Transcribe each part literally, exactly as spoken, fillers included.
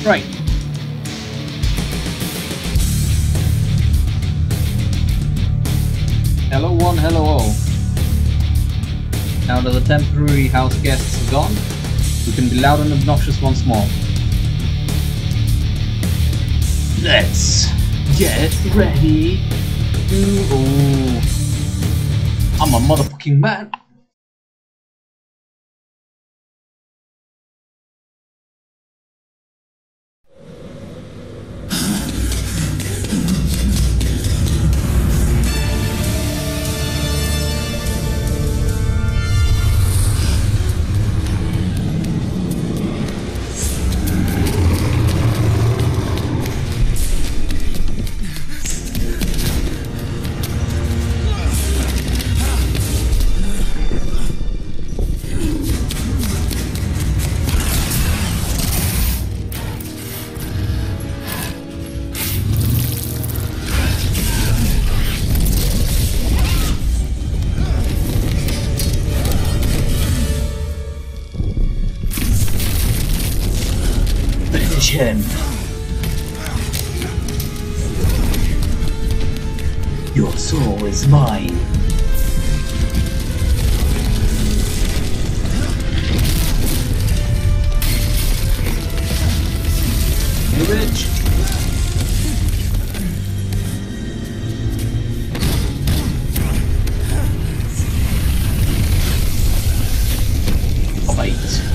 Right. Hello one, hello all. Now that the temporary house guests are gone, we can be loud and obnoxious once more. Let's get ready. Ooh, I'm a motherfucking man. Him. Your soul is mine. Hey, bitch. Oh, wait.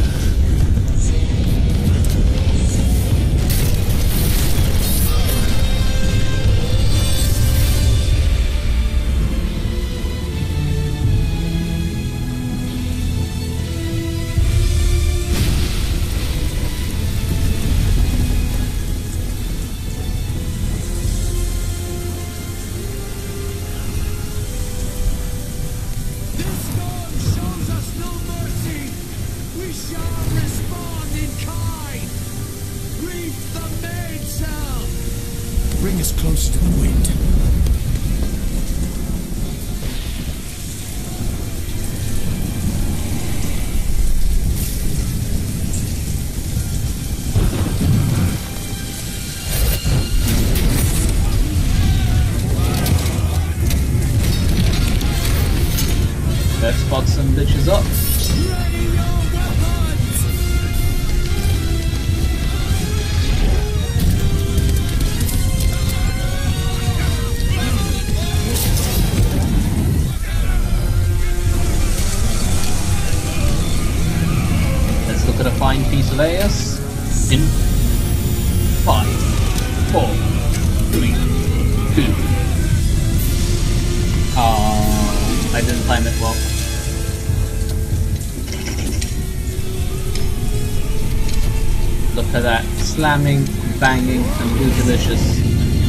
Bring us close to the wind. Let's spot some bitches up. A fine piece of A S in five, four, three, two. Ah, I didn't time it well. Look at that, slamming, banging, and bootylicious.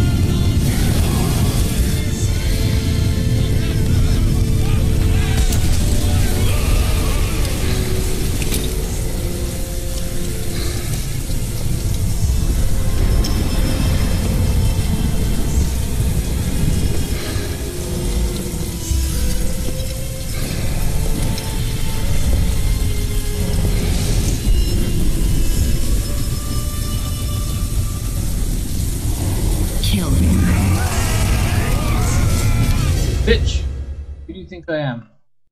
Bitch! Who do you think I am?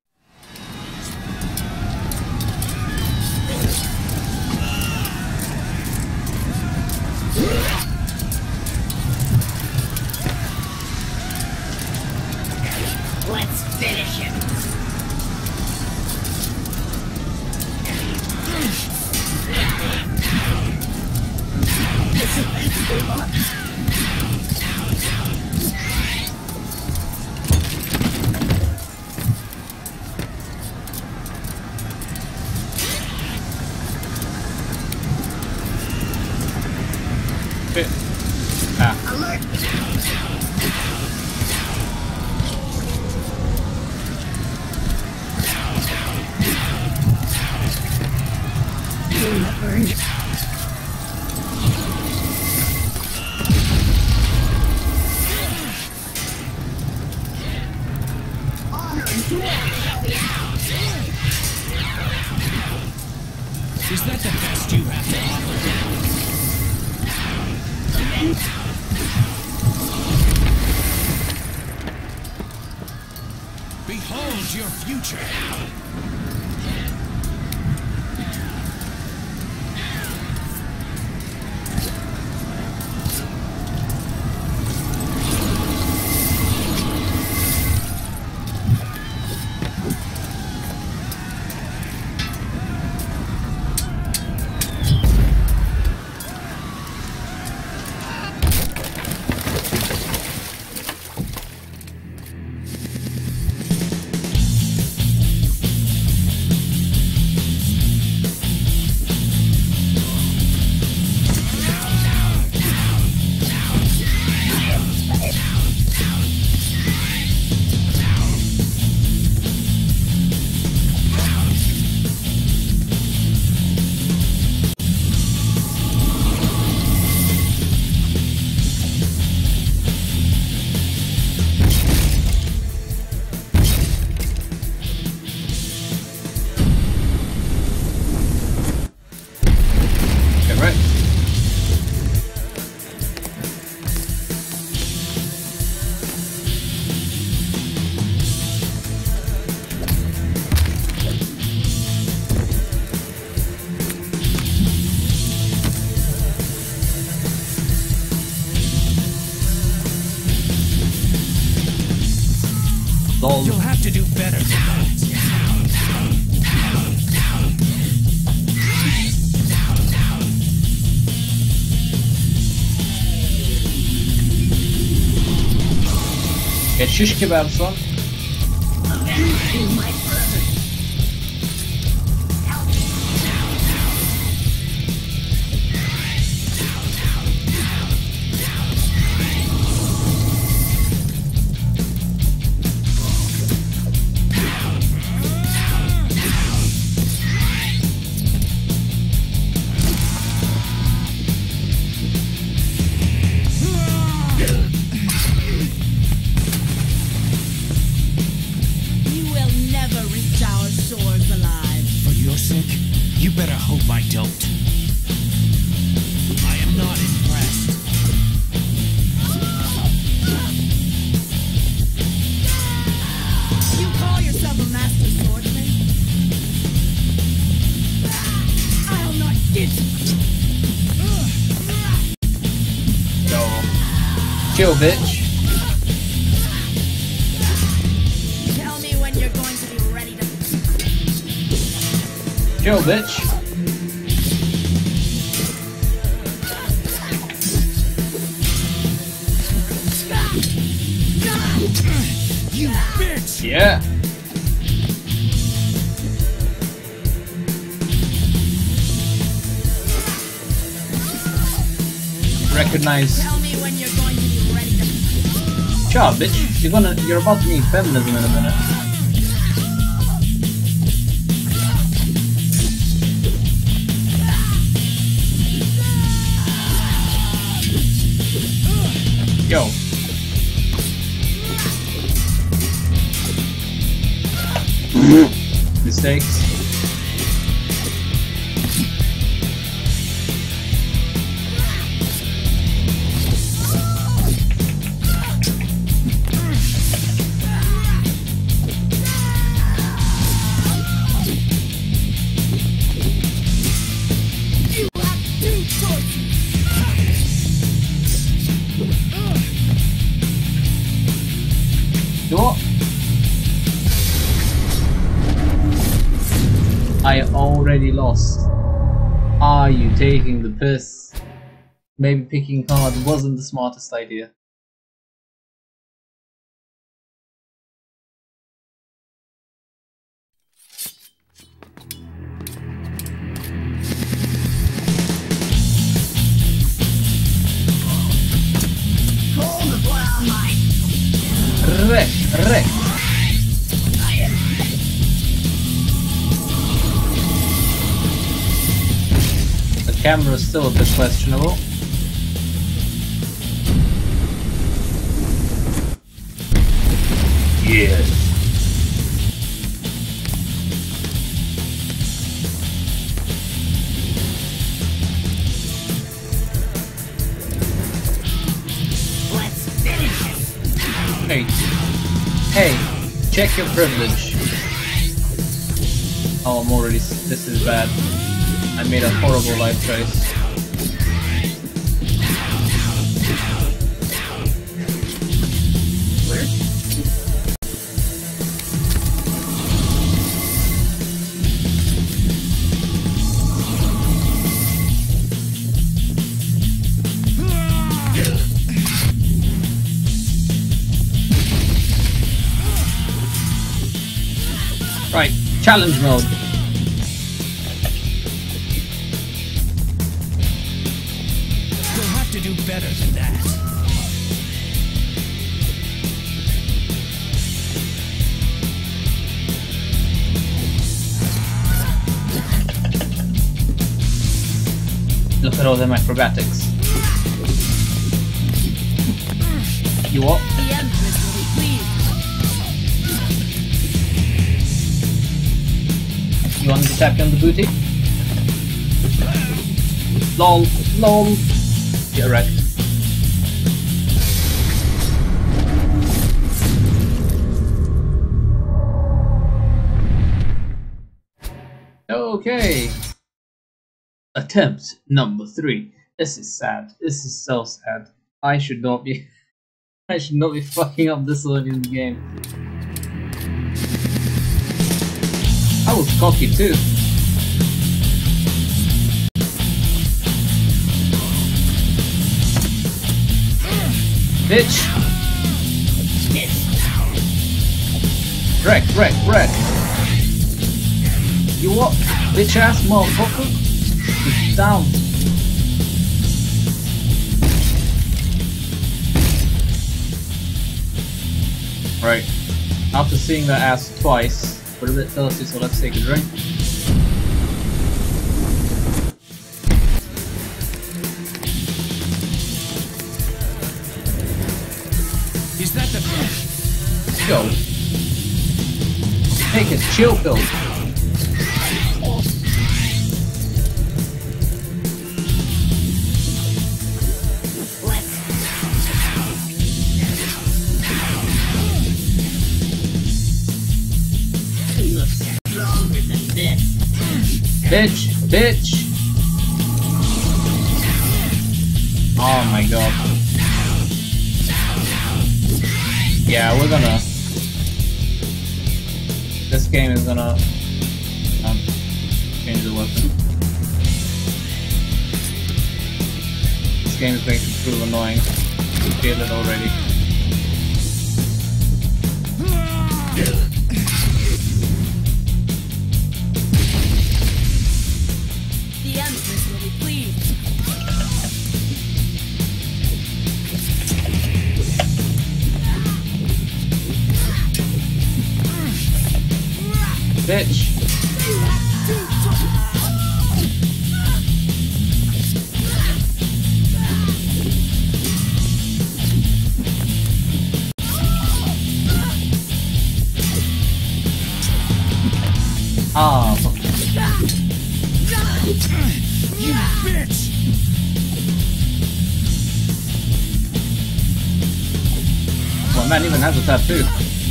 Let's finish him! Ah. Alert! Is that the best you have to offer? Behold your future. You'll have to do better than that. Get shish kebab, son. You better hope I don't. I am not impressed. You call yourself a master swordsman? I'll not get you. Go. Chill, bitch. Tell me when you're going to be ready to... Chill, bitch. You bitch! Yeah. Recognize. Tell me when you're going to be ready to... Shut up, bitch. You're gonna. You're about to need feminism in a minute. Yo. Mistakes. You have two choices. What? I already lost. Are you taking the piss? Maybe picking card wasn't the smartest idea. Wreck, wreck. The camera is still a bit questionable. Yes. Check your privilege. Oh, I'm already. This is bad. I made a horrible life choice. Right, challenge mode. You'll have to do better than that. Look at all them acrobatics. You what? The Empress will be pleased. You want to tap you on the booty? Lol, lol. Get wrecked. Okay. Attempt number three. This is sad. This is so sad. I should not be. I should not be fucking up this early in the game. I was cocky too. Bitch! Wreck, wreck, wreck! You what? Bitch ass motherfucker? Get down! Right. After seeing that ass twice, we're a bit thirsty, so let's take a drink. Is that the Let's go. Take a chill pill. Bitch, bitch. Oh my god. Yeah, we're gonna. This game is gonna um, change the weapon. This game is going to prove annoying. You feel it already. The Empress will be pleased. Bitch! Ah, fuck. You bitch! Well, man even has a tattoo.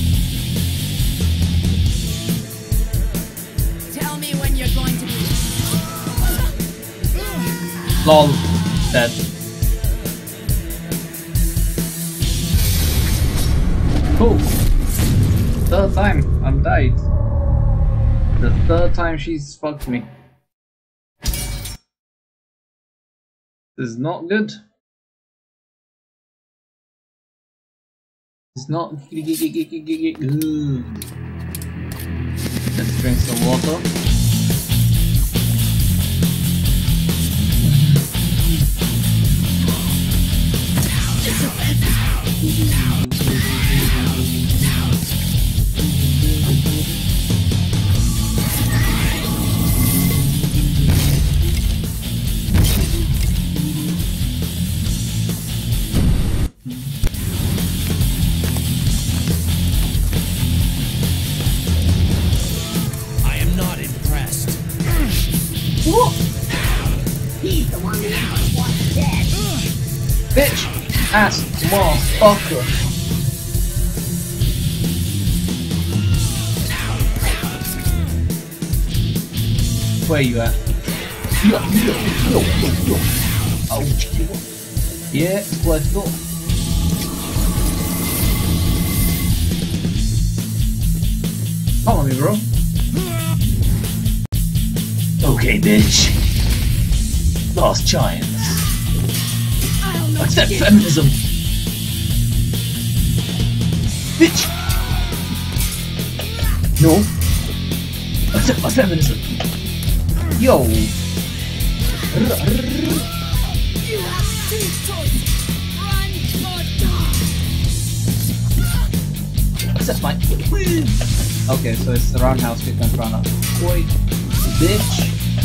Tell me when you're going to be. Lol. Dead. Cool. Third time I'm died. The third time she's fucked me. This is not good. It's not good. Let's drink some water. I am not impressed. He's the one that wants dead. Bitch! Ass motherfucker! Where you at? Oh, yeah, let's go. Follow me, bro. Okay, bitch. Last chance. Accept feminism. Bitch. No. Accept my feminism. Yo. You have two choices. Run or die. Accept my. Okay, so it's the roundhouse kick in front of. Boy, bitch.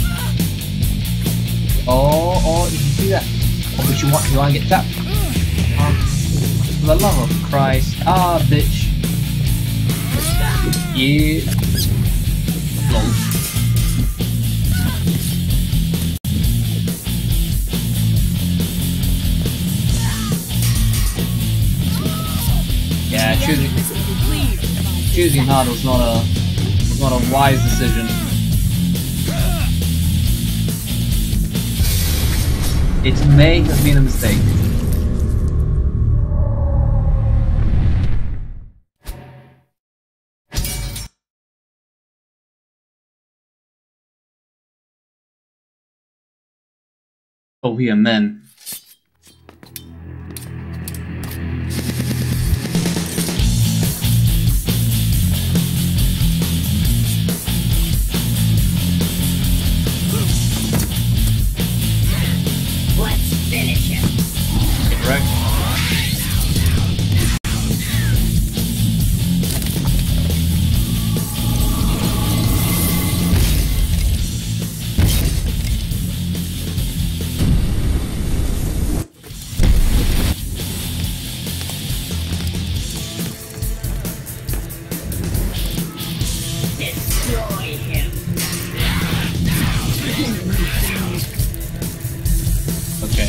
Oh, oh, did you see that? Oh, but you want, you want to get tapped? Um, for the love of Christ. Ah, bitch. Yeah. Lol. Yeah, choosing choosing hard was not a was not a wise decision. It may have been a mistake. But we are men. Correct. Destroy him. Okay.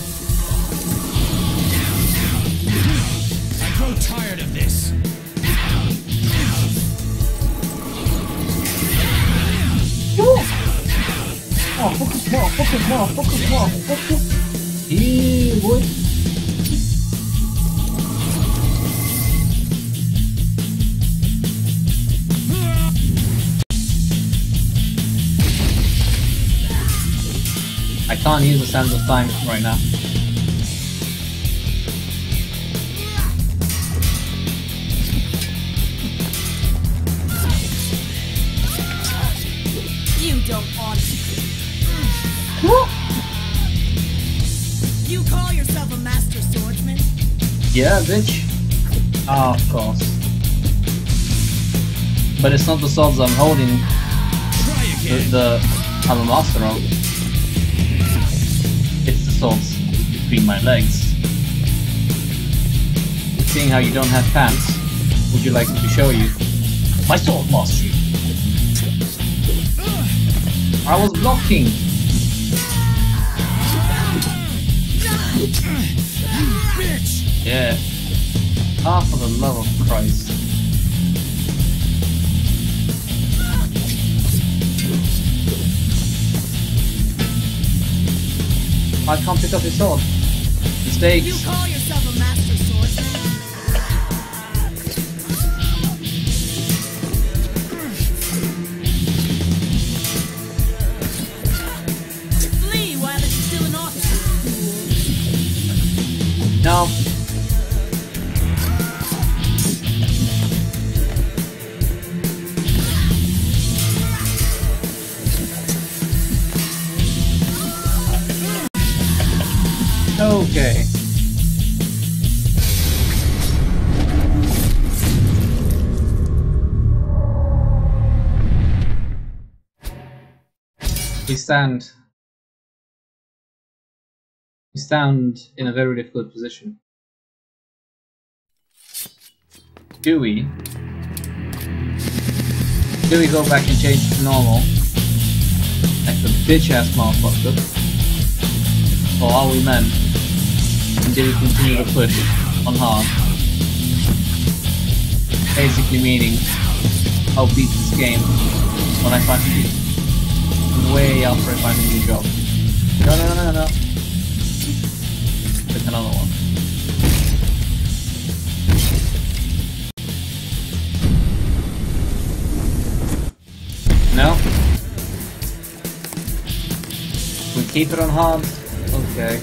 I grow tired of this. Oh, focus more, focus more, focus more, focus. Yeah, boy. I can't use the sense of time right now. You don't want to. You call yourself a master swordsman? Yeah, bitch. Ah, of course. But it's not the swords I'm holding. Try The, again. the I'm a master of. It's the swords between my legs. Seeing how you don't have pants, would you like me to show you? My sword mastery. I was blocking. Bitch! Yeah. Ah, for the love of Christ. I can't pick up his sword. Mistakes. You call yourself a master swordsman? Flee while it's still in office. No. Okay. We stand. We stand in a very difficult position. Do we? Do we go back and change to normal? Like the bitch ass motherfucker? Or are we men? And do we continue to push on hard? Basically meaning, I'll beat this game when I find it. way after I find a new job. No, no, no, no, no. Pick another one. No? We keep it on hard. Okay.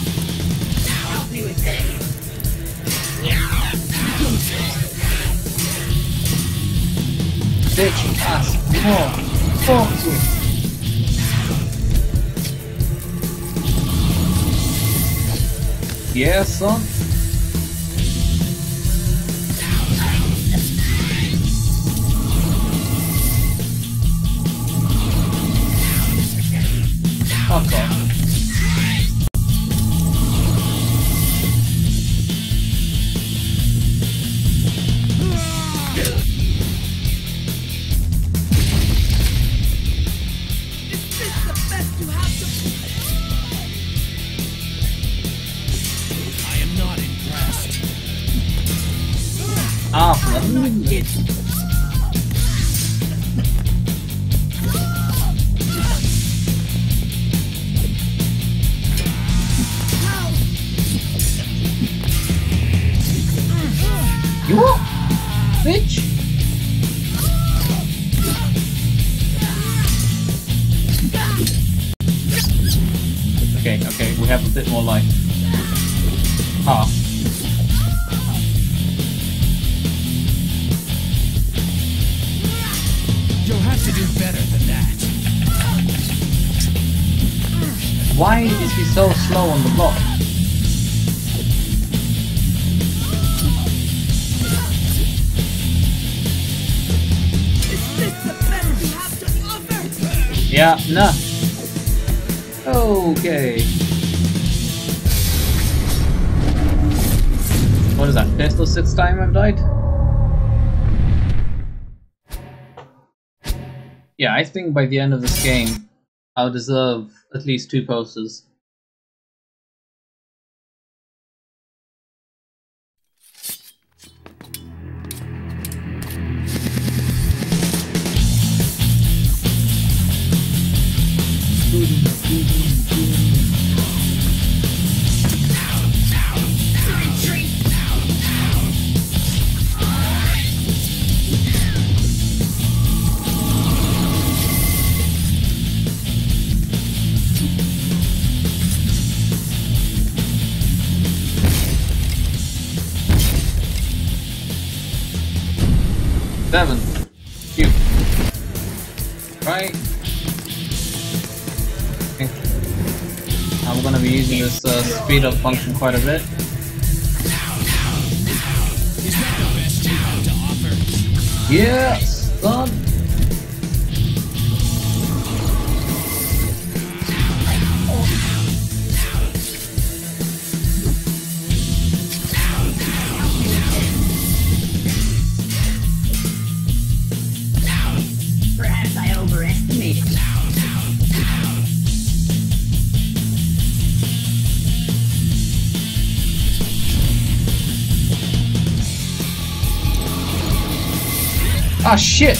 Bitch ass more. Fuck you. Yeah, son. Fuck off. Ah, for the You what? Bitch! Okay, okay, we have a bit more life. Ah. You'll have to do better than that. Why is he so slow on the block? Yeah, no. Okay. What is that? Fifth or sixth time I've died? Yeah, I think by the end of this game, I'll deserve at least two posters. Seven. Cute. Right. Okay. I'm gonna be using this uh, speed up function quite a bit. Is that the best you have to offer? Yes, son. Perhaps I overestimated. Ah, shit!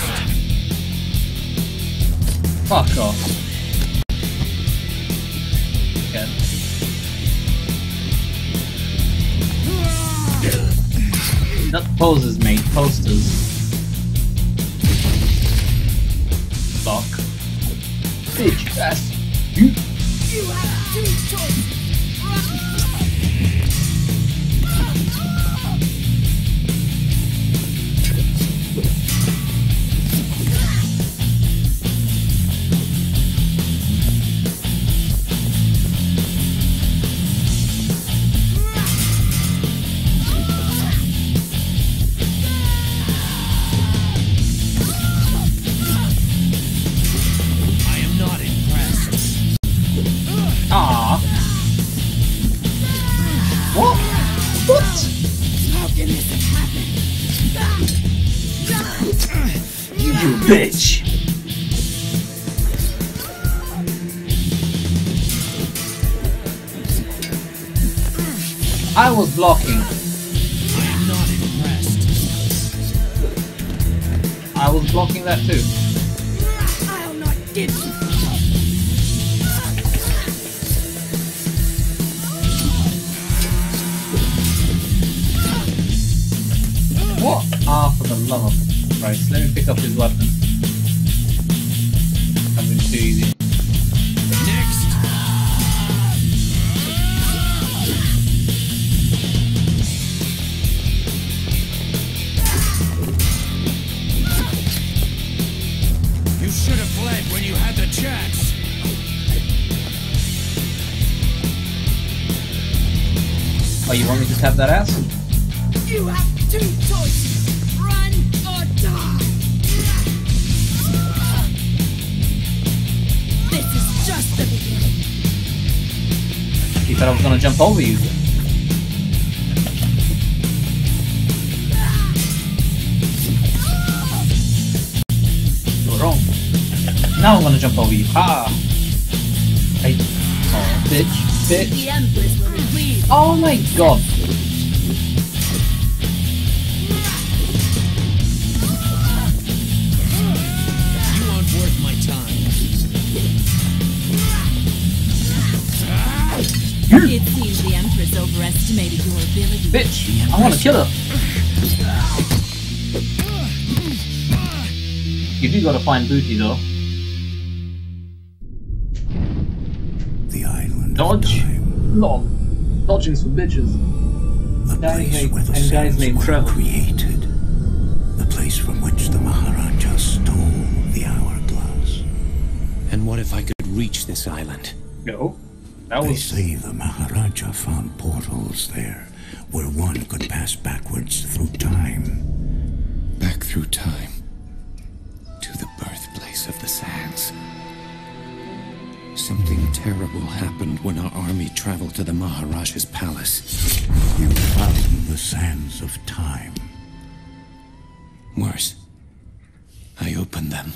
Fuck off. Okay. Not poses, mate. Posters. Fuck. Bitch ass. You. You have two choices. Ah. What? What? How can this have happened? You bitch! I was blocking. I am not impressed. I was blocking that too. I'll not forgive you. What? Ah, for the love of Christ. Let me pick up his weapon. That'd been too easy. Next. You should have fled when you had the chance. Oh, you want me to tap that ass? You have two choices. Run or die. This is just the beginning. You thought I was gonna jump over you? You're wrong. Now I'm gonna jump over you. Ah! Hey. Oh, bitch. Bitch. The Empress will leave. Oh my god. You aren't worth my time. It seems the Empress overestimated your ability. Bitch. I wanna kill her. You do gotta find booty though. The island Dodge. of time. Lol. Dodging's for bitches. The Guy place hate- where the and guys sands named were Trevor. created. The place from which the Maharaja stole the hourglass. And what if I could reach this island? No. That They was. say the Maharaja found portals there, where one could pass backwards through time. Back through time. To the birthplace of the sands. Something terrible happened when our army traveled to the Maharaja's palace. You found the sands of time. Worse, I opened them.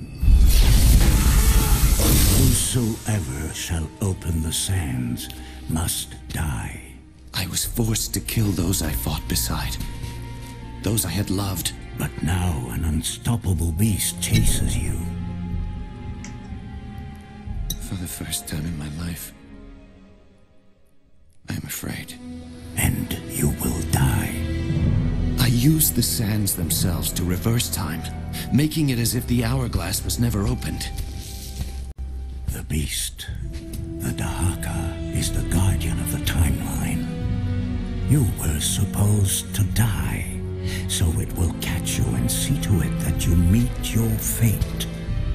Whosoever shall open the sands must die. I was forced to kill those I fought beside. Those I had loved. But now an unstoppable beast chases you. For the first time in my life, I am afraid. And you will die. I used the sands themselves to reverse time, making it as if the hourglass was never opened. The beast, the Dahaka, is the guardian of the timeline. You were supposed to die, so it will catch you and see to it that you meet your fate.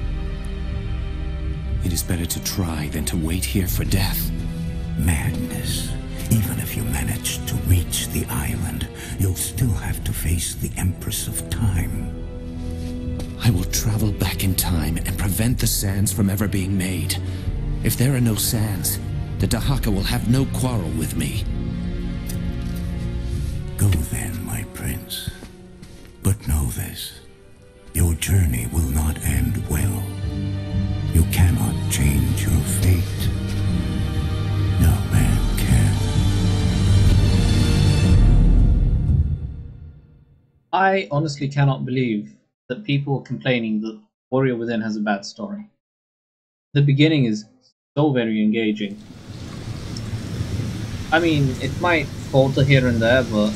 It is better to try than to wait here for death. Madness. Even if you manage to reach the island, you'll still have to face the Empress of Time. I will travel back in time and prevent the sands from ever being made. If there are no sands, the Dahaka will have no quarrel with me. Go then, my prince. But know this. Your journey will not end well. You cannot change your fate. No man can. I honestly cannot believe that people are complaining that Warrior Within has a bad story. The beginning is so very engaging. I mean, it might falter here and there, but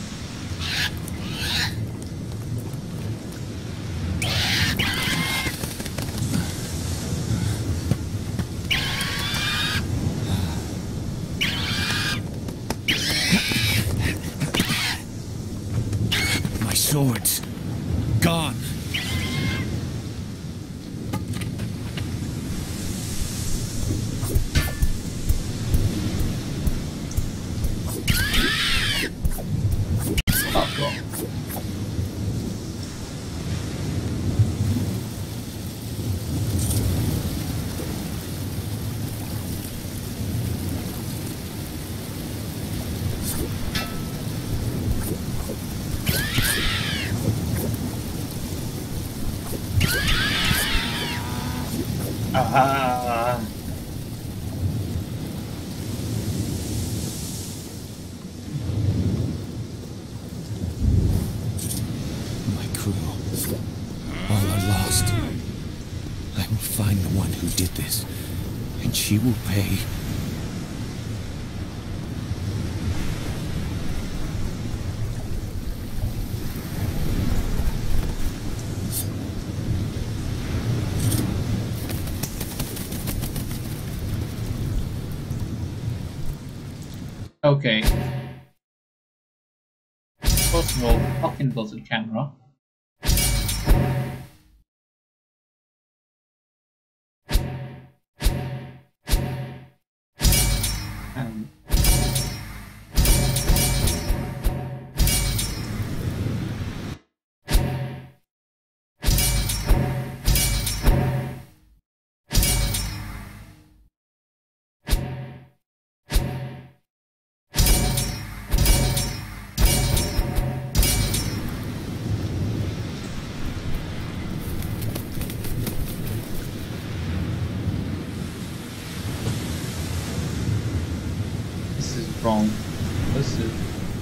My swords, gone. fuck off. Ah. My crew, all are lost. I will find the one who did this, and she will pay. Okay. First of all, fucking buzzard camera. And wrong. This is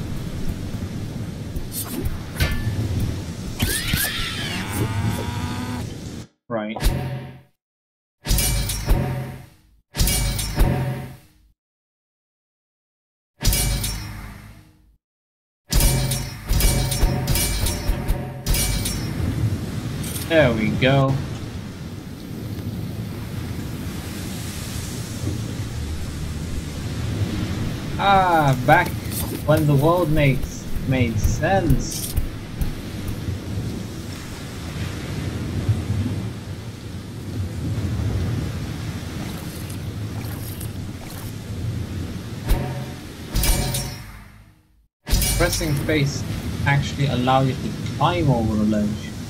right. There we go. Ah, back when the world makes made sense. Pressing space actually allows you to climb over a ledge.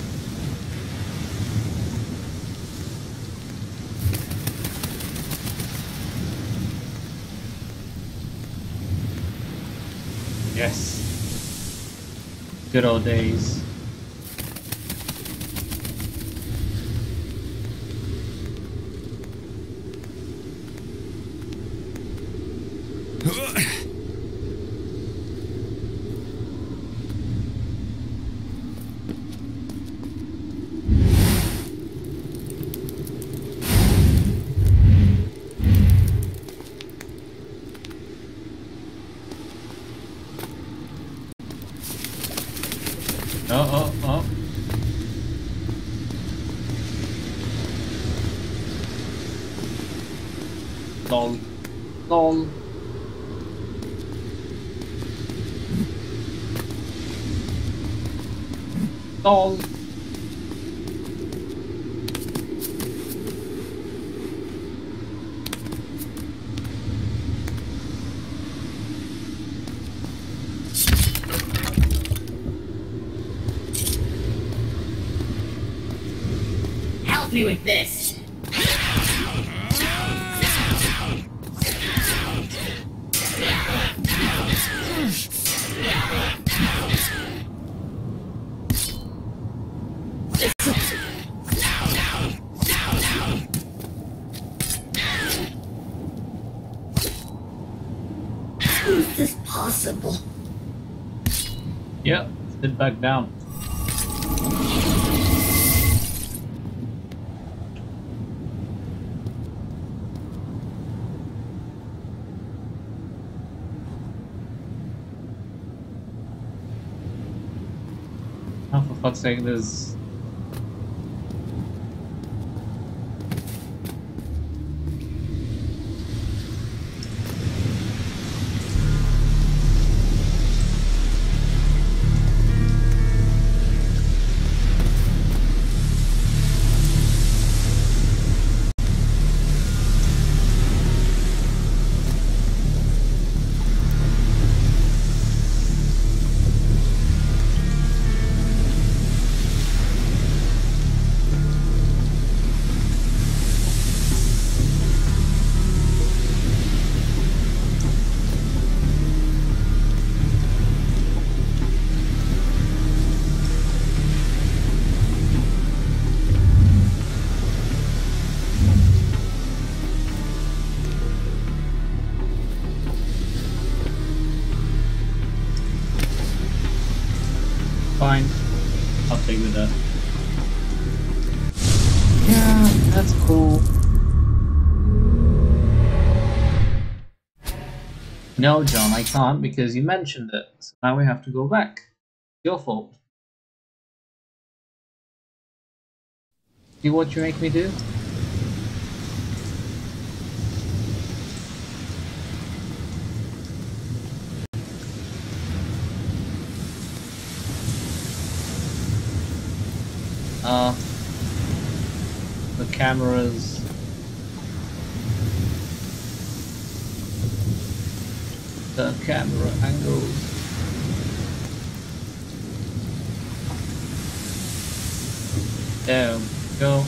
Yes. Good old days. Oh, oh, oh. Lol. Lol. Lol. Me with this. How is this possible? Yep, sit back down. Oh, for fuck's sake, there's... That's cool. No, John, I can't because you mentioned it. So now we have to go back. Your fault. See what you make me do? Uh, the cameras. The camera angles. There we go.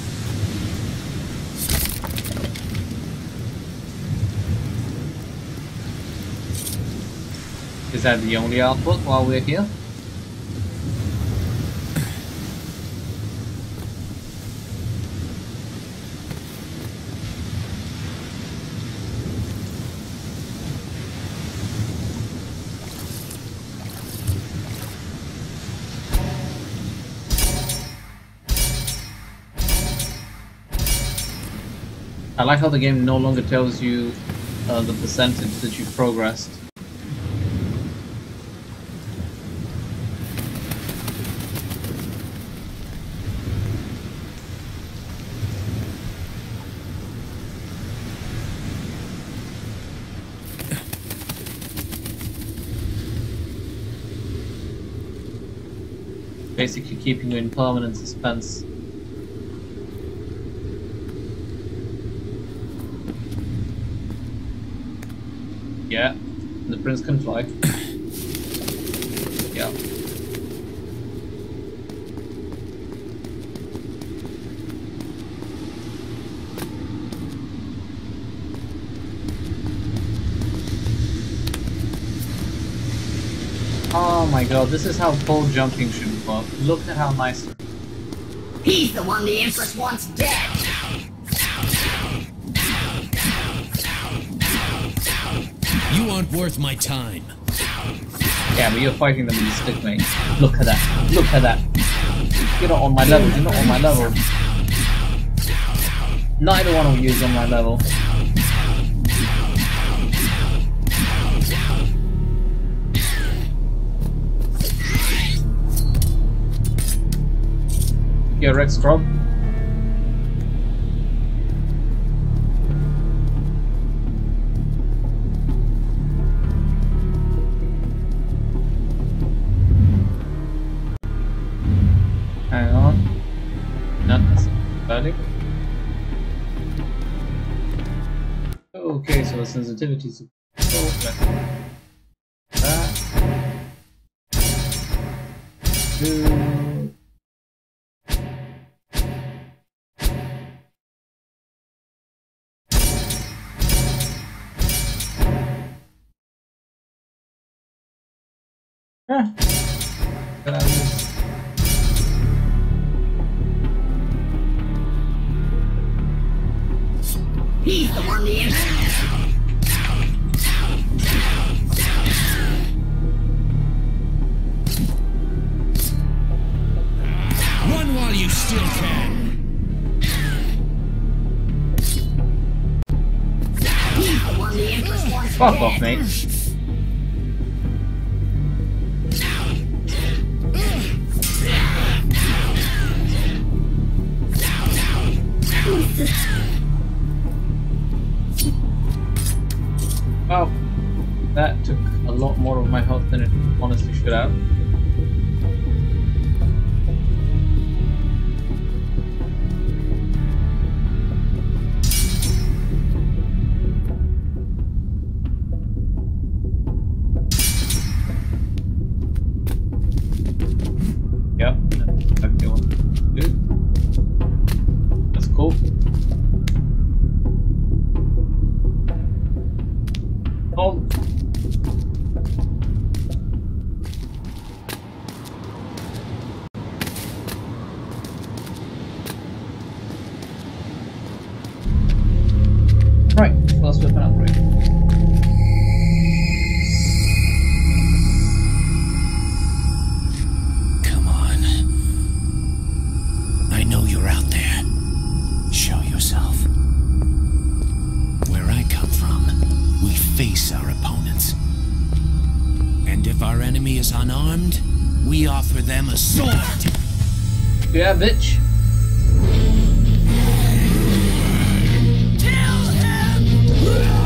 Is that the only output while we're here? I like how the game no longer tells you uh, the percentage that you've progressed. Basically keeping you in permanent suspense. Yeah, the prince can fly. Yeah. Oh my god, this is how pole jumping should work. Look at how nice. He's the one the Empress wants dead! You aren't worth my time. Yeah, but you're fighting them with a stick, mate. Look at that. Look at that. You're not on my level. You're not on my level. Neither one of you is on my level. Yeah, Rex drop. Hang on. No, that's valid. Okay, so the sensitivity is that. Two. Huh. He's the one the Empress. Run while you still can. He's the one the Empress wants Fuck dead. off, mate. Well, that took a lot more of my health than it honestly should have. Yep, that's exactly what I do. That's cool. Oh. Right, first weapon upgrade. Come on. I know you're out there. Show yourself. is unarmed, we offer them a sword. Yeah, bitch. Kill him!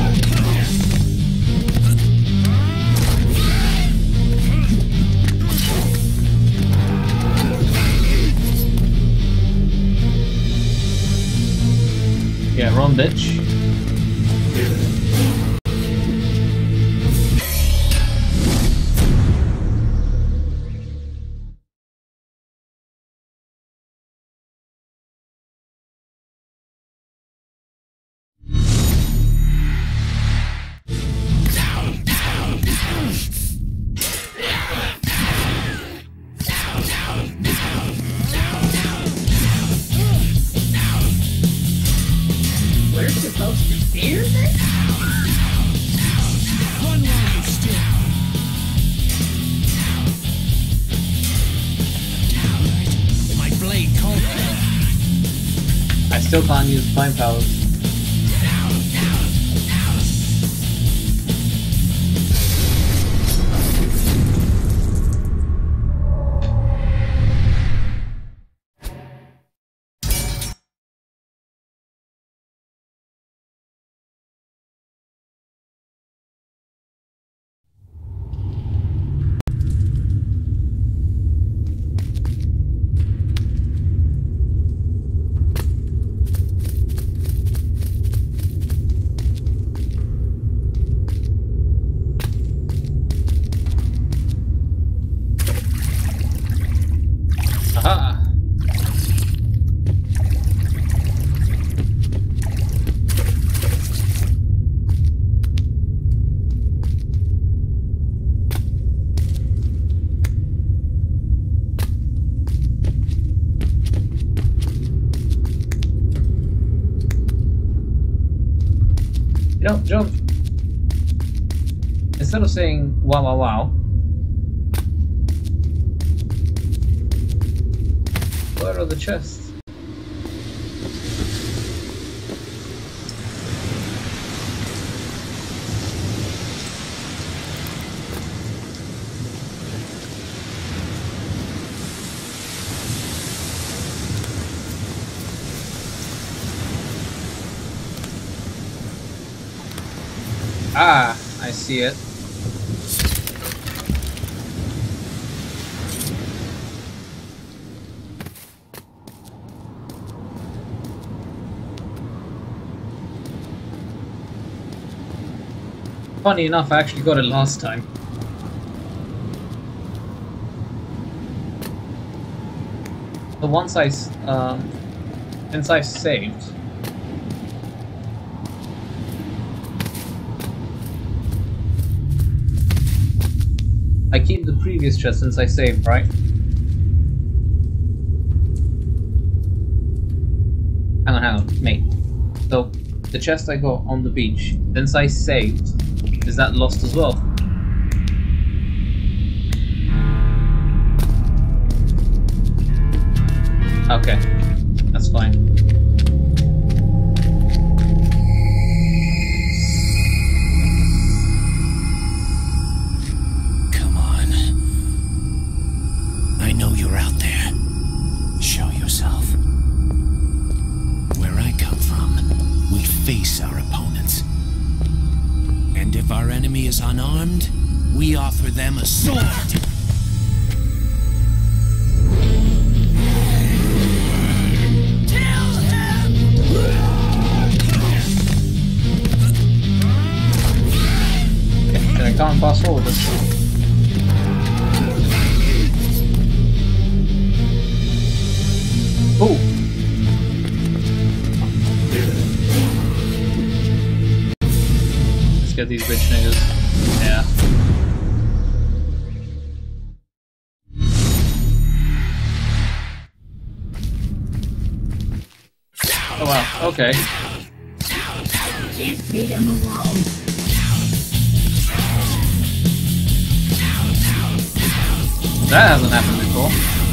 Yeah, run, bitch. We're supposed to fear this? Run while you still. My blade called. I still can't use flame powers. Aha! Jump, jump! Instead of saying wow wow wow, where are the chests? Ah, I see it. Funny enough, I actually got it last time. So once I, um, since I've saved, I keep the previous chest since I saved, right? Hang on, hang on, mate. So, the chest I got on the beach, since I saved, is that lost as well? Okay, that's fine. Face our opponents. And if our enemy is unarmed, we offer them a sword! Kill him! And I can't pass forward this time. Ooh! Get these bitch niggas. Yeah. Oh wow, okay. Just leave him alone. That hasn't happened before.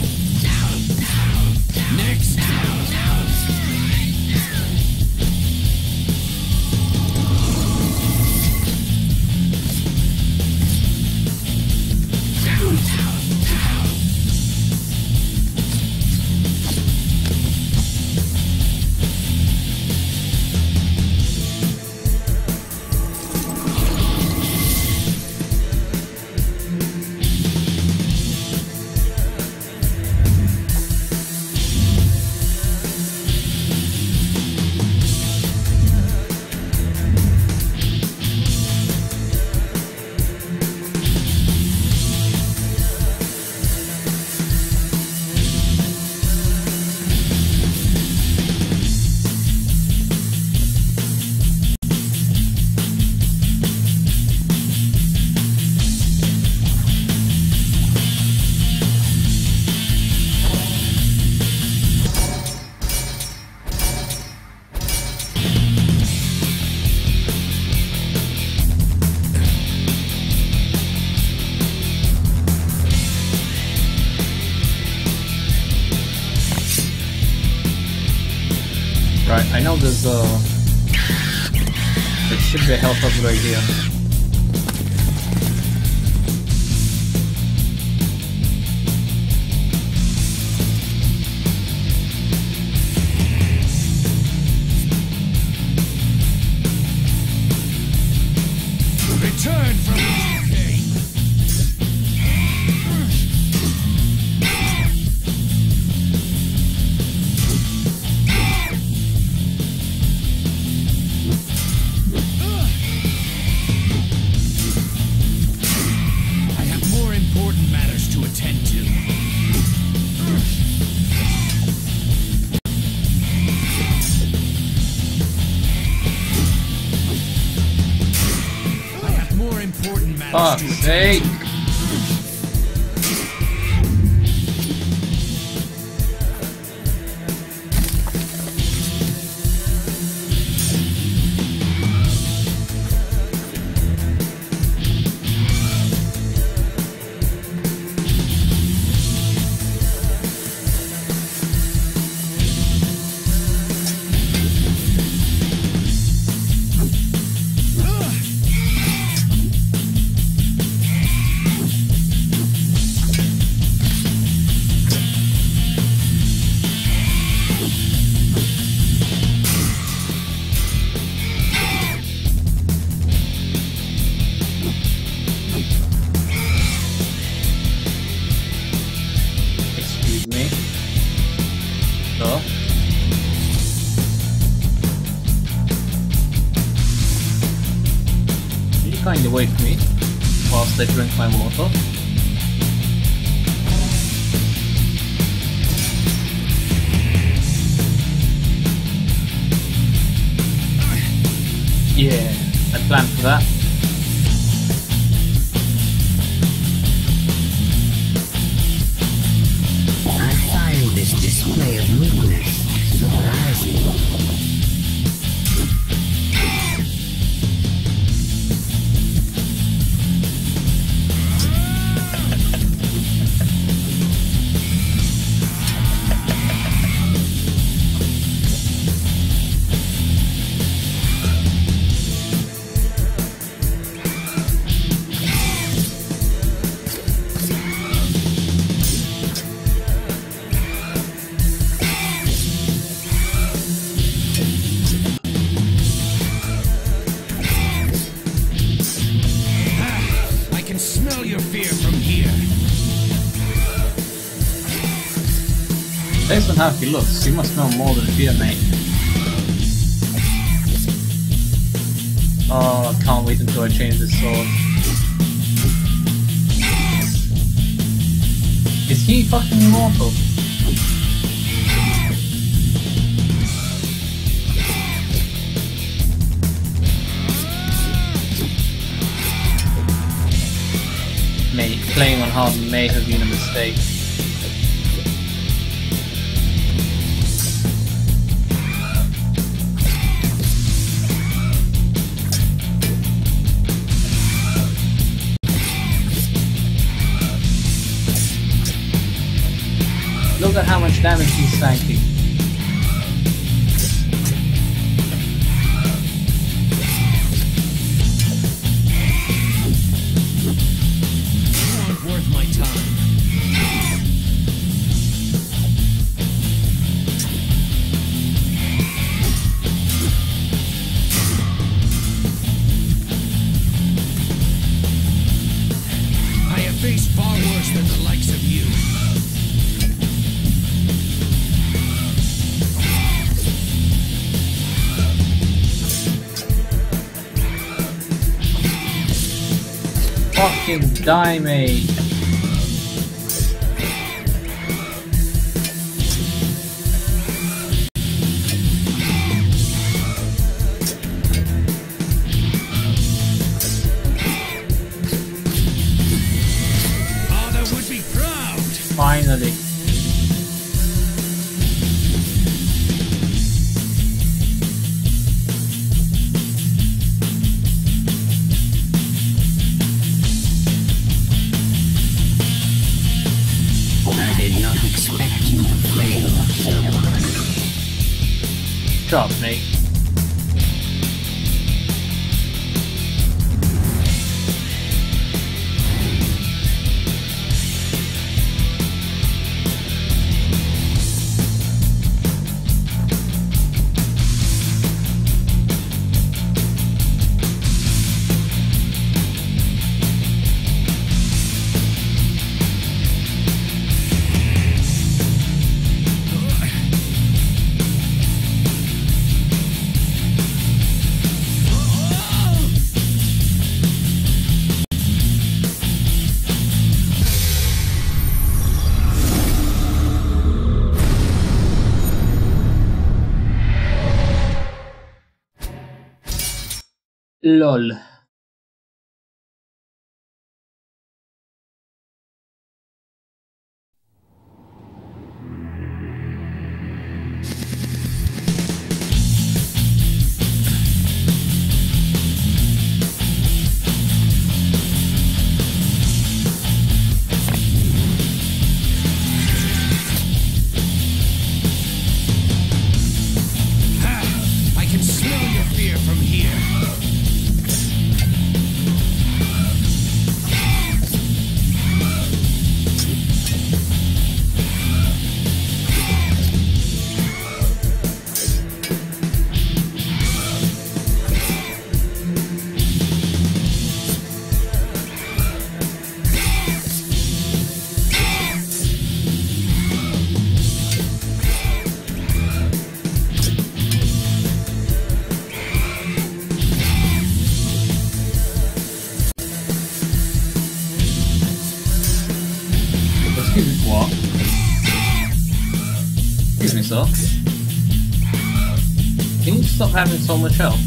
Next. Right, I know there's uh there should be a health up right here. Return from the U K. I have more important matters to attend to. I have more important matters Fuck's to attend sake! to. Excuse me. So will you kindly wait for me whilst I drink my water? Yeah, I planned for that. I find this display of weakness surprising. I can smell your fear from here. Based on how he looks, he must smell more than fear, mate. Oh, I can't wait until I change this sword. Is he fucking immortal? Mate, playing on hard may have been a mistake. Look at how much damage he's tanking. You aren't worth my time. I have faced far worse than the likes of you. Fucking die, mate. Father would be proud. Finally. up, mate. Lol. I can smell your fear from here. Excuse me, what? Excuse me, sir. Can you stop having so much health?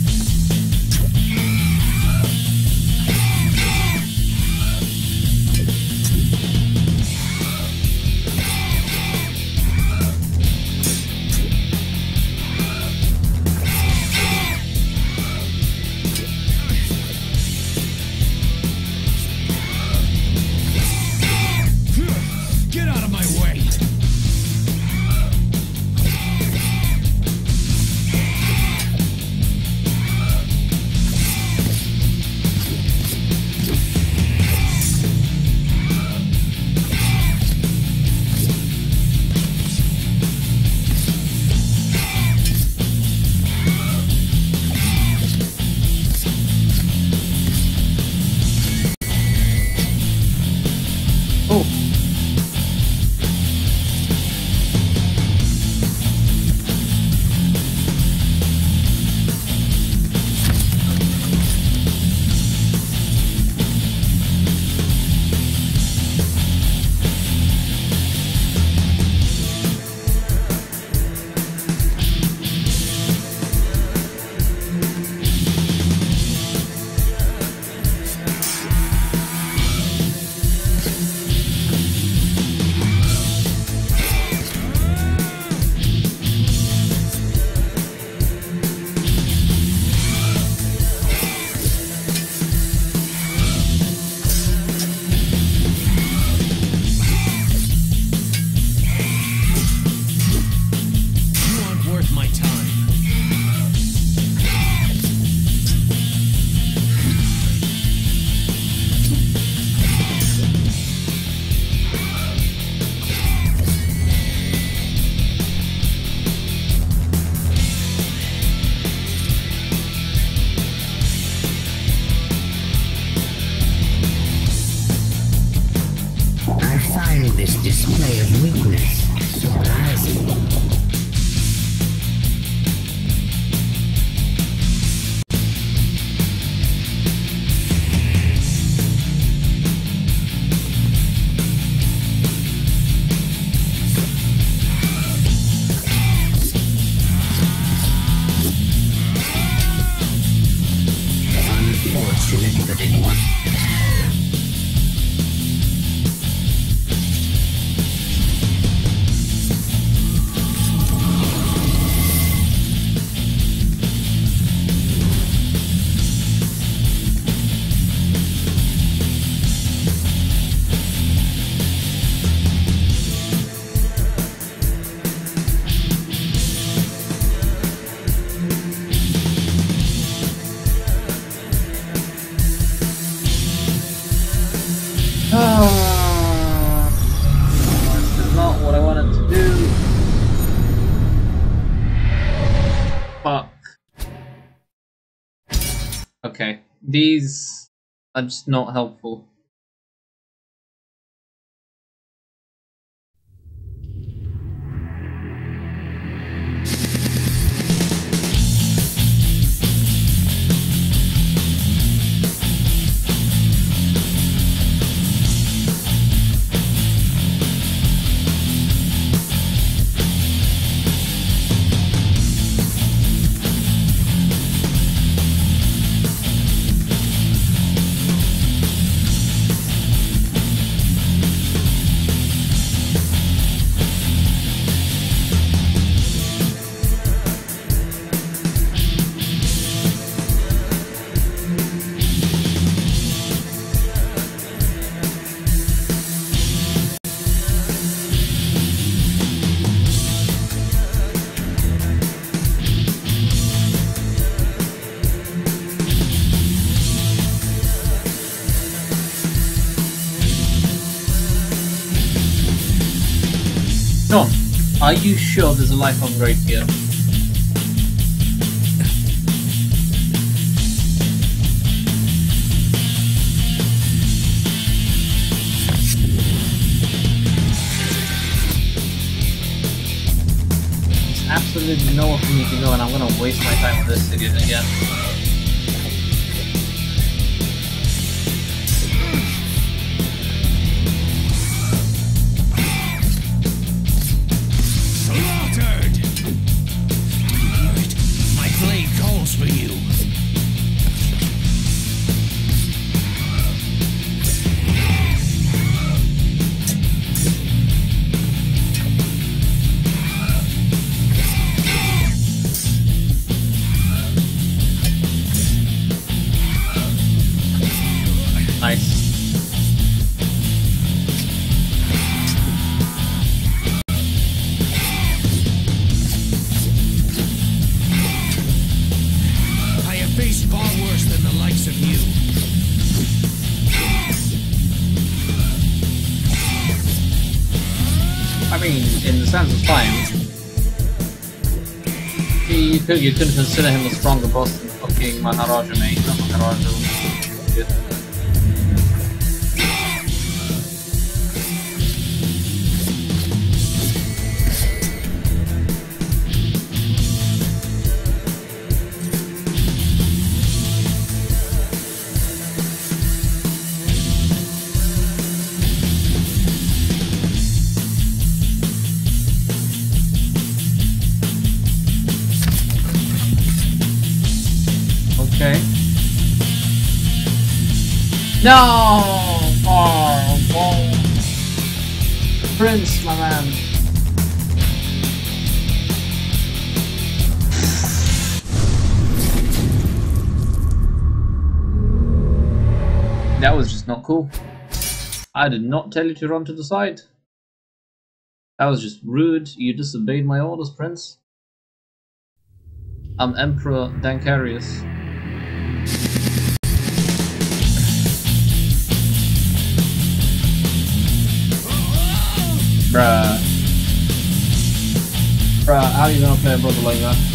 Get out of my way! Oh. This display of weakness surprising. Unfortunate that it was. Fuck. Okay, these are just not helpful. John, are you sure there's a life upgrade here? There's absolutely nowhere for me to go, and I'm gonna waste my time on this idiot again. For you. Nice. Far worse than the likes of you. I mean, in the sense of time, you could you could consider him a stronger boss than fucking Maharaja, mate. Not Maharaja. Good. Okay. No! Oh, oh. Prince, my man. That was just not cool. I did not tell you to run to the side. That was just rude. You disobeyed my orders, Prince. I'm Emperor Dankarius. Bruh. Bruh, how are you gonna play a brother like that?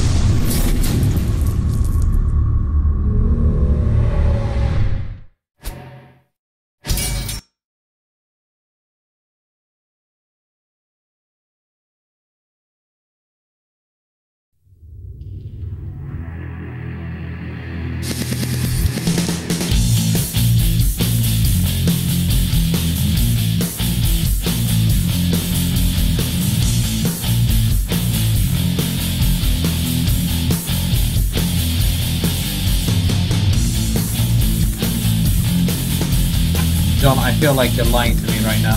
John, I feel like you're lying to me right now.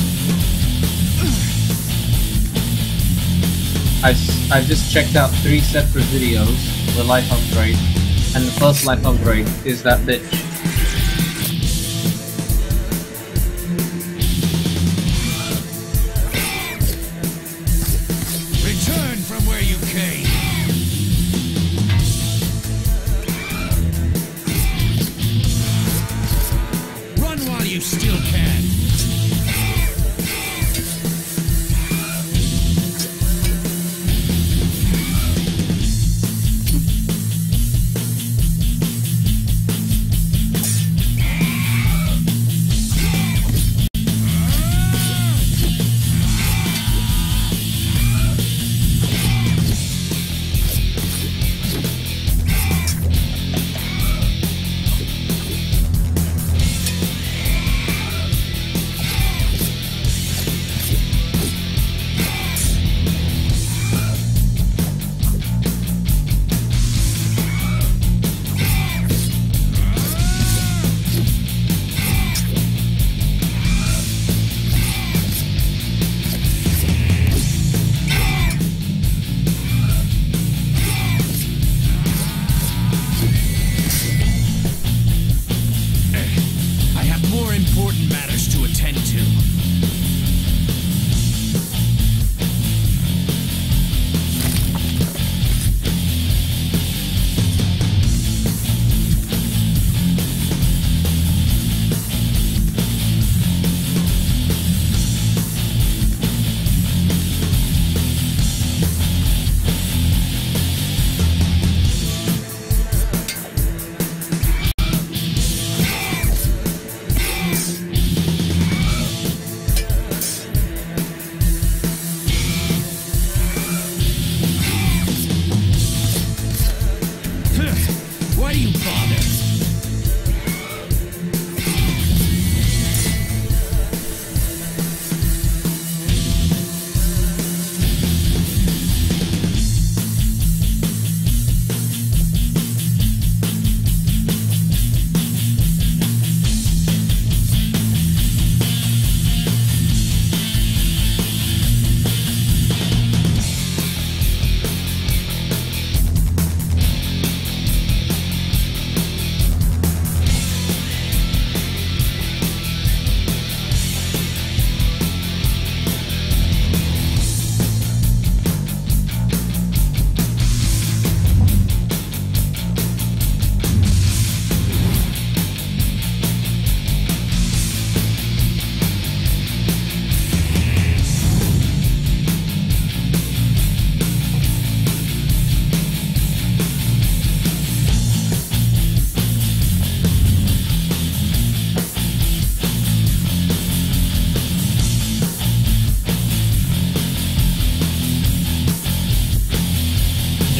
I've, I've just checked out three separate videos for the life upgrade, and the first life upgrade is that bitch. Return from where you came. Run while you still can.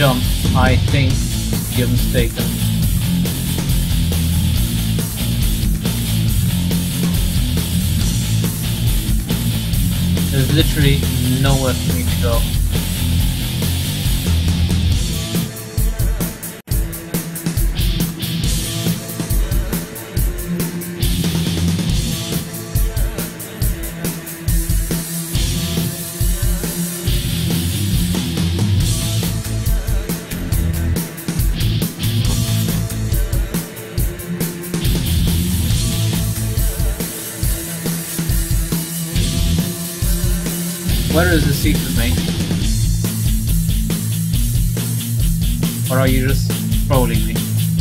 jump, I think you're mistaken. There's literally nowhere for me to go. Where is the secret, mate? Or are you just trolling me?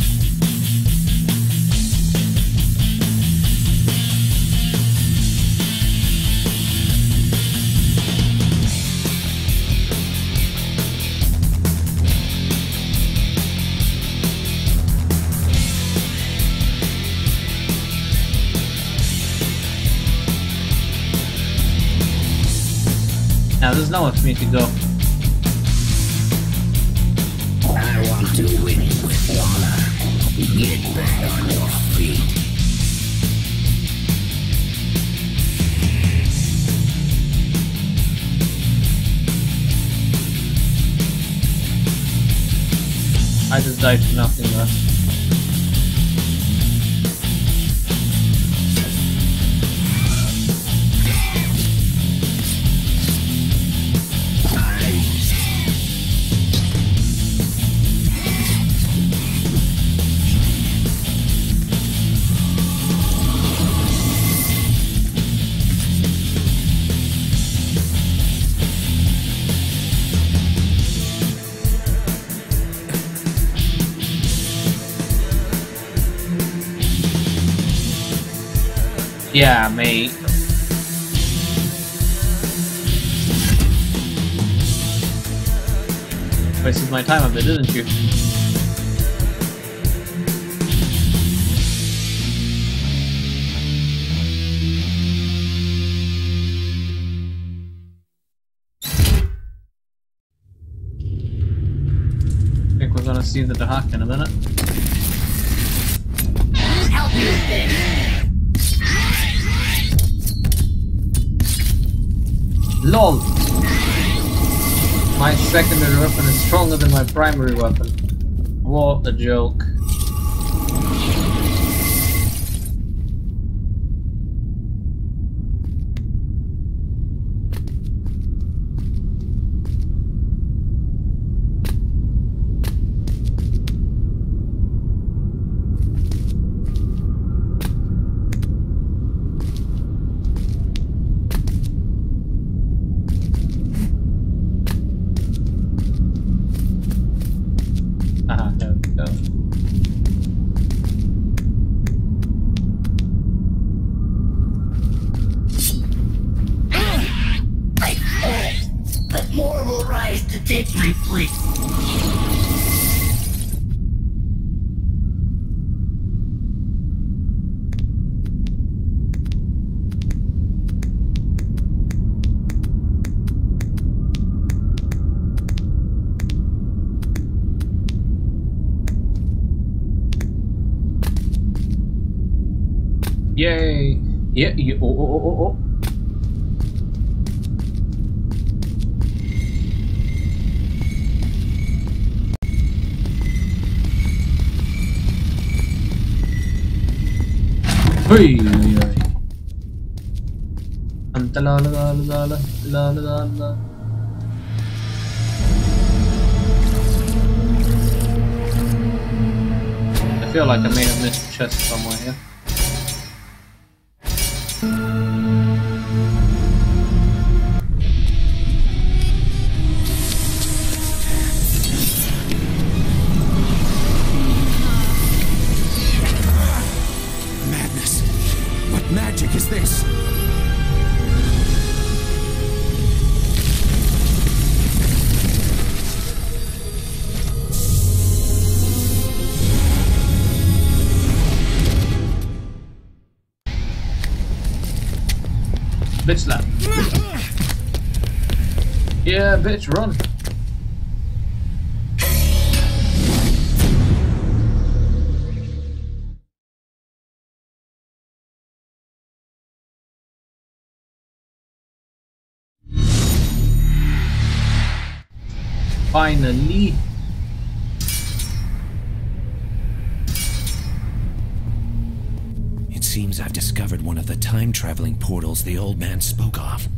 Now there's nowhere for me to go. I want to win with honor. Get back on your feet. I just died for nothing less. Yeah, mate. Wasted my time a bit, didn't you? I think we're gonna see the Dahak in a minute. Help me with this. LOL! My secondary weapon is stronger than my primary weapon. What a joke. Ah, there we go. But more will rise to take my place. Yay! Yeah, you, oh, oh, oh, oh, oh. Hey! Anta la la la la la la la la. I feel like I may have missed a chest somewhere here. Madness! What magic is this? Bitch slap. Yeah, bitch, run. Finally. It seems I've discovered one of the time-traveling portals the old man spoke of.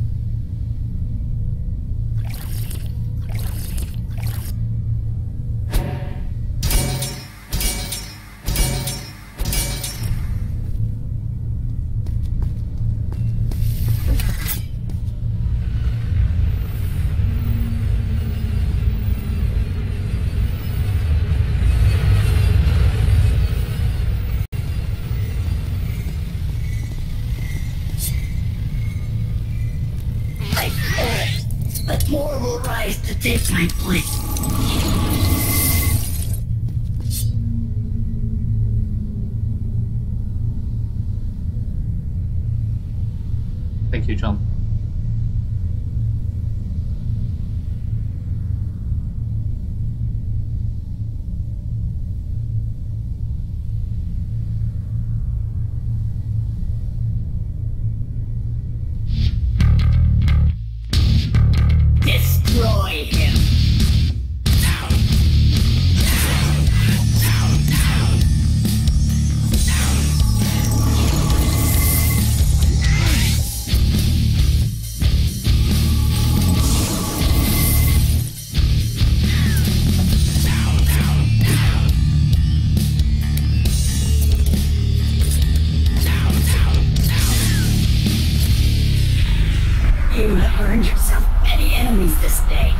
But more will rise to take my place. Thank you, John. Destroy him. You have earned yourself many enemies this day.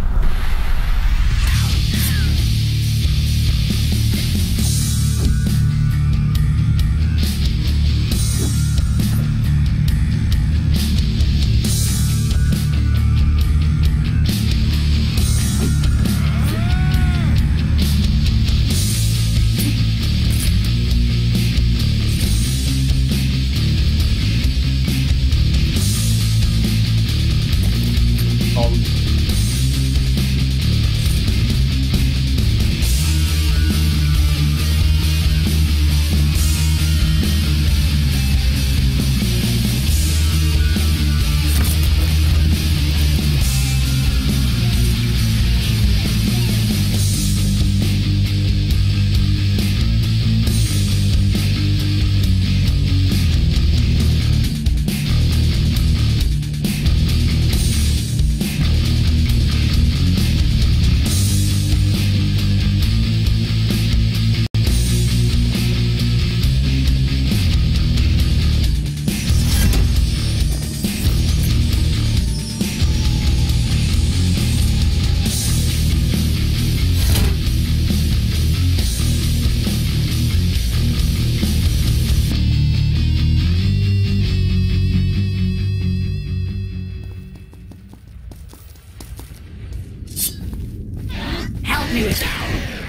Help me with that.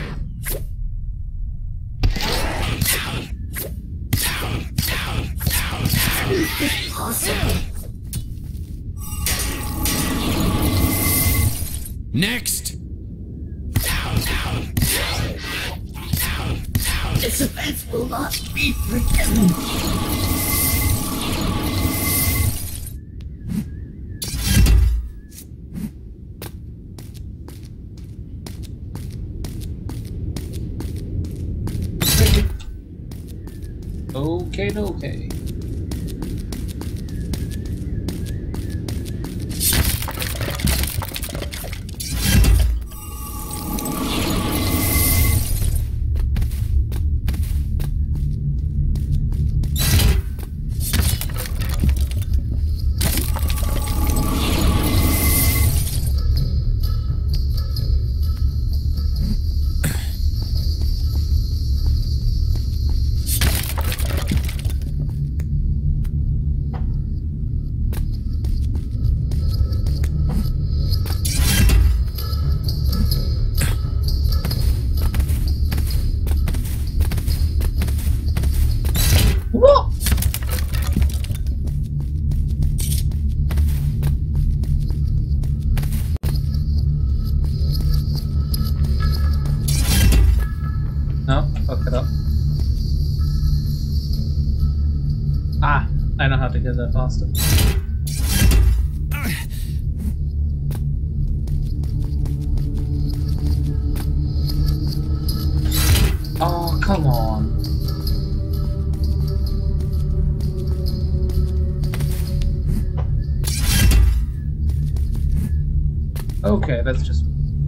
Impossible. Next! This offense will not be forgiven. Okay, okay. What? No, fuck it up. Ah, I know how to get there faster. come on. Okay, that's just...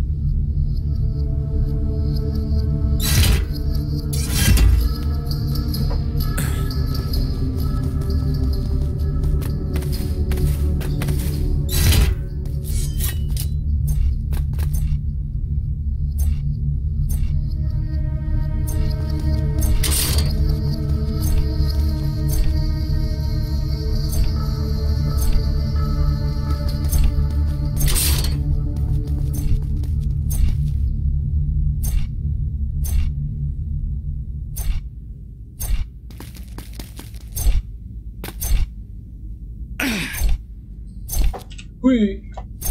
Whee!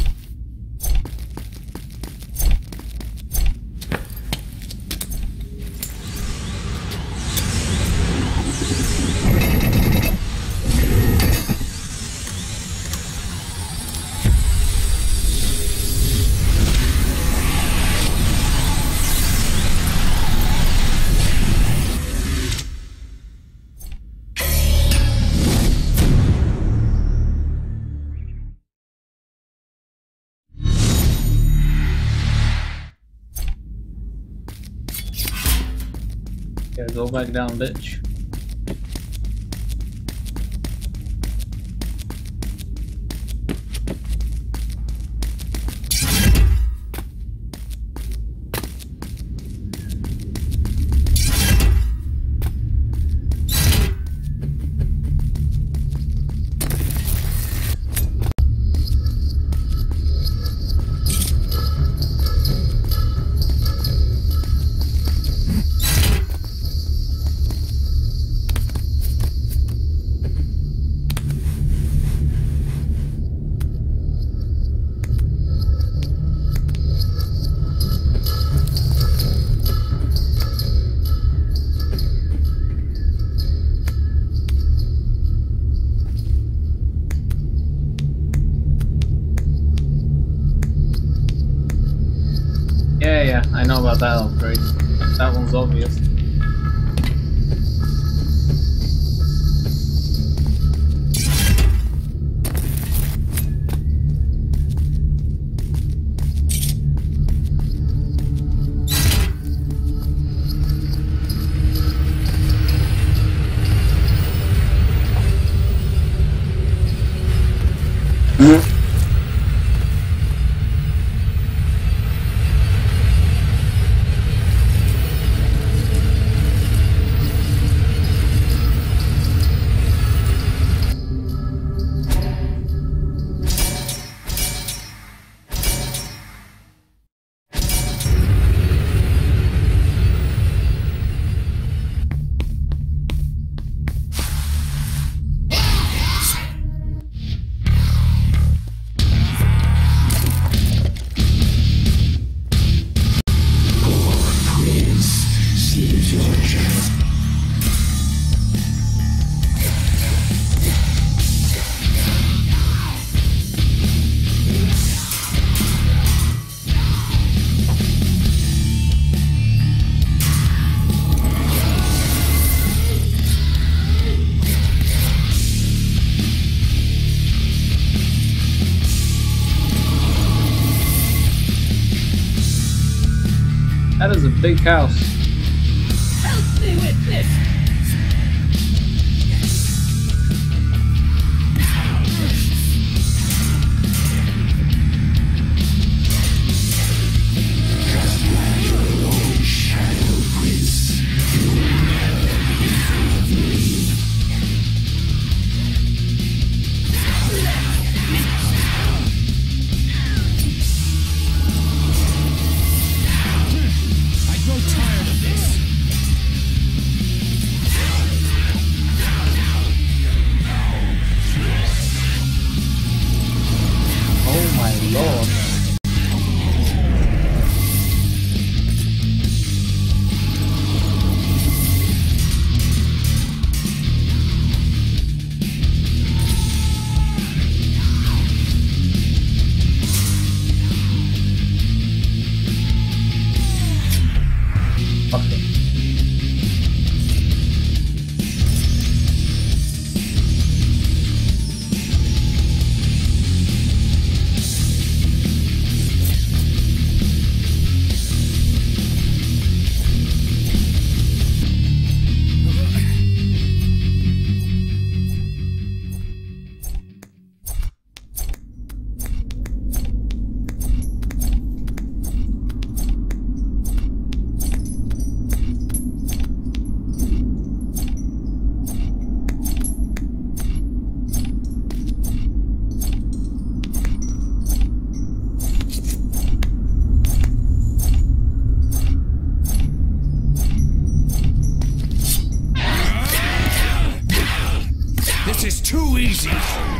Gotta go back down, bitch. Yeah, yeah, I know about that upgrade. That one's obvious. That is a big house. Help me with this! I grow tired of this. too easy.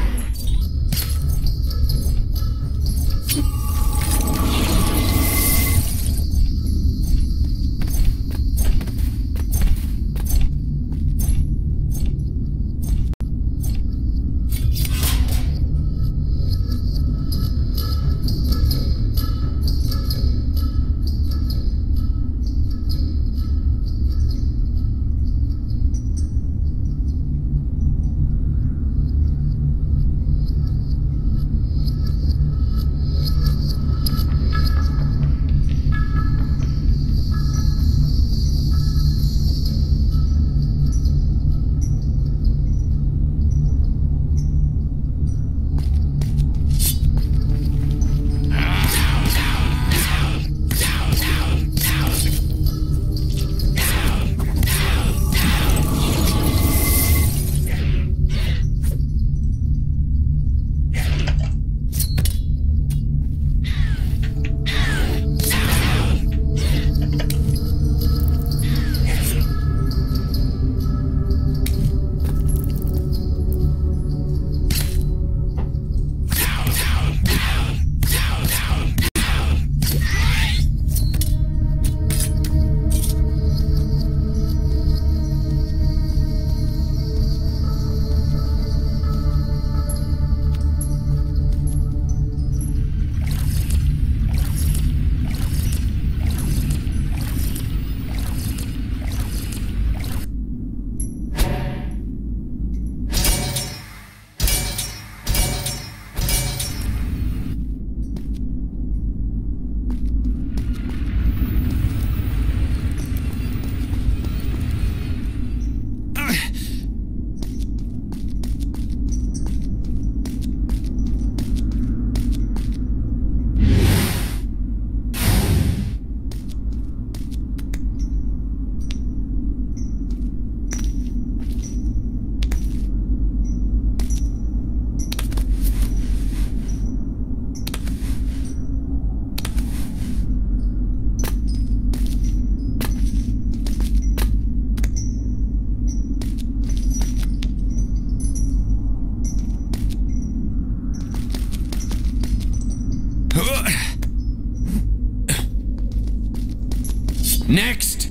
Next!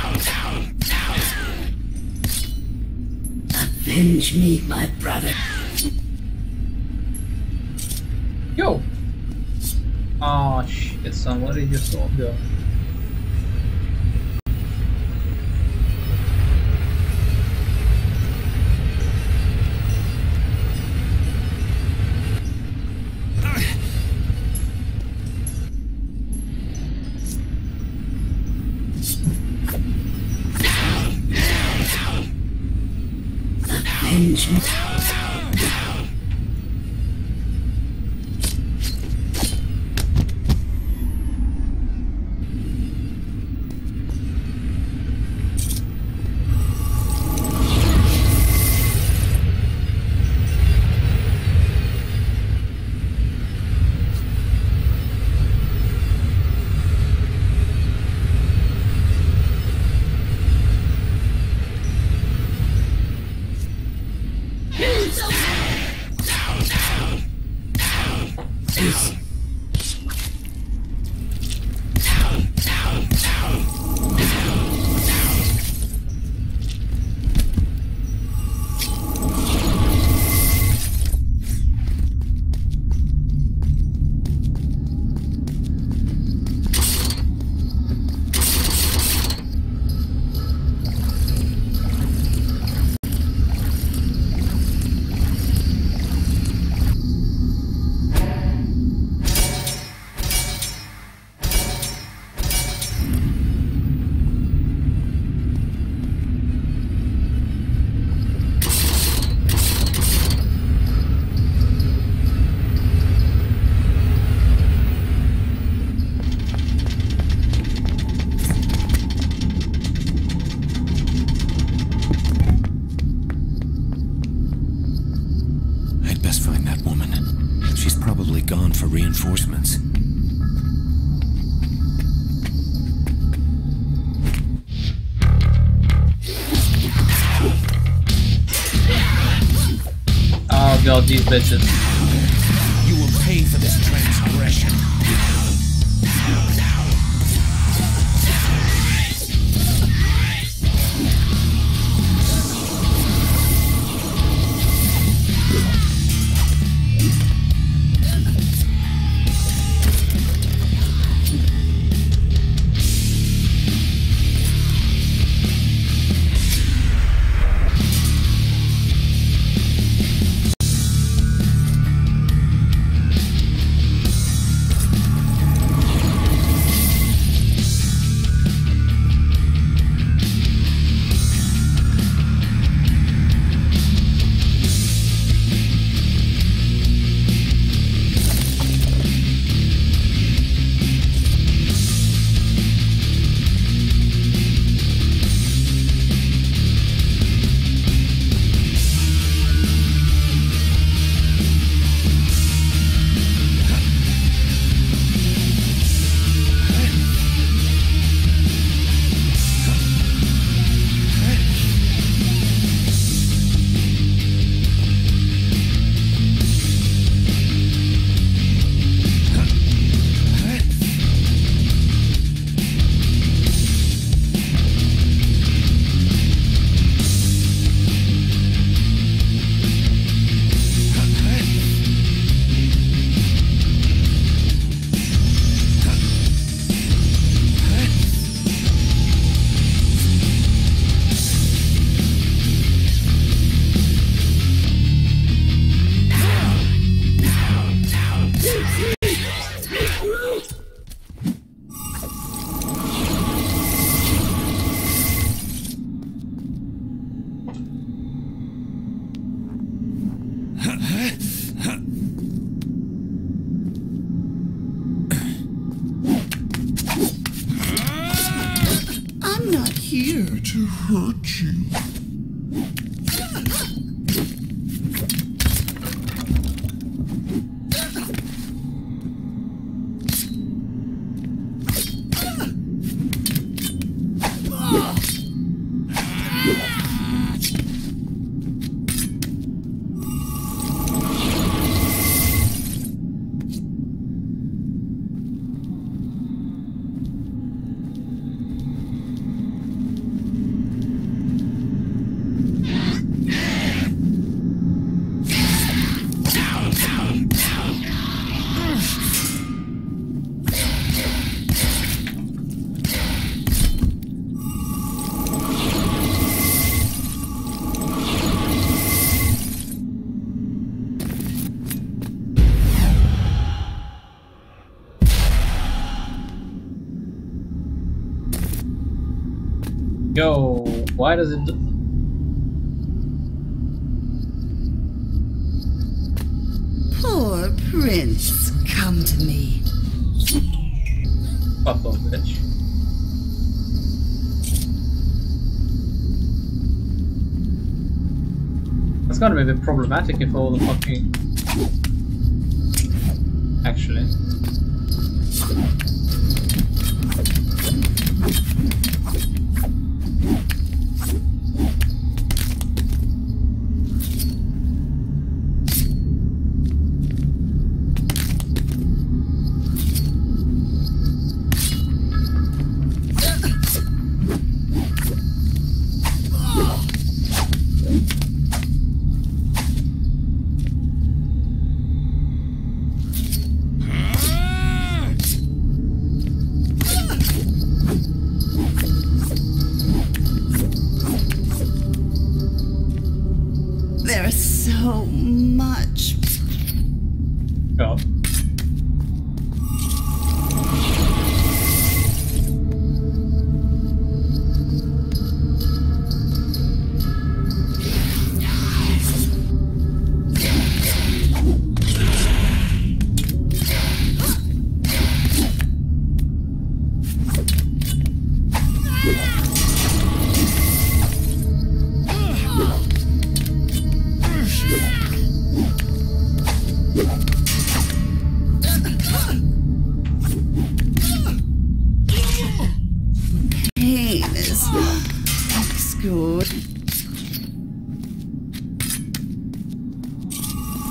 Avenge me, my brother. Yo! Oh shit, son, where did your sword go? Avenge me. Gone for reinforcements. God, these bitches. You will pay for this transgression. I'm not here to hurt you. Yo, why does it do Poor prince, come to me. fuck off, bitch? That's gonna be a bit problematic if all the fucking actually. There's so much. Go. Pain is looks good.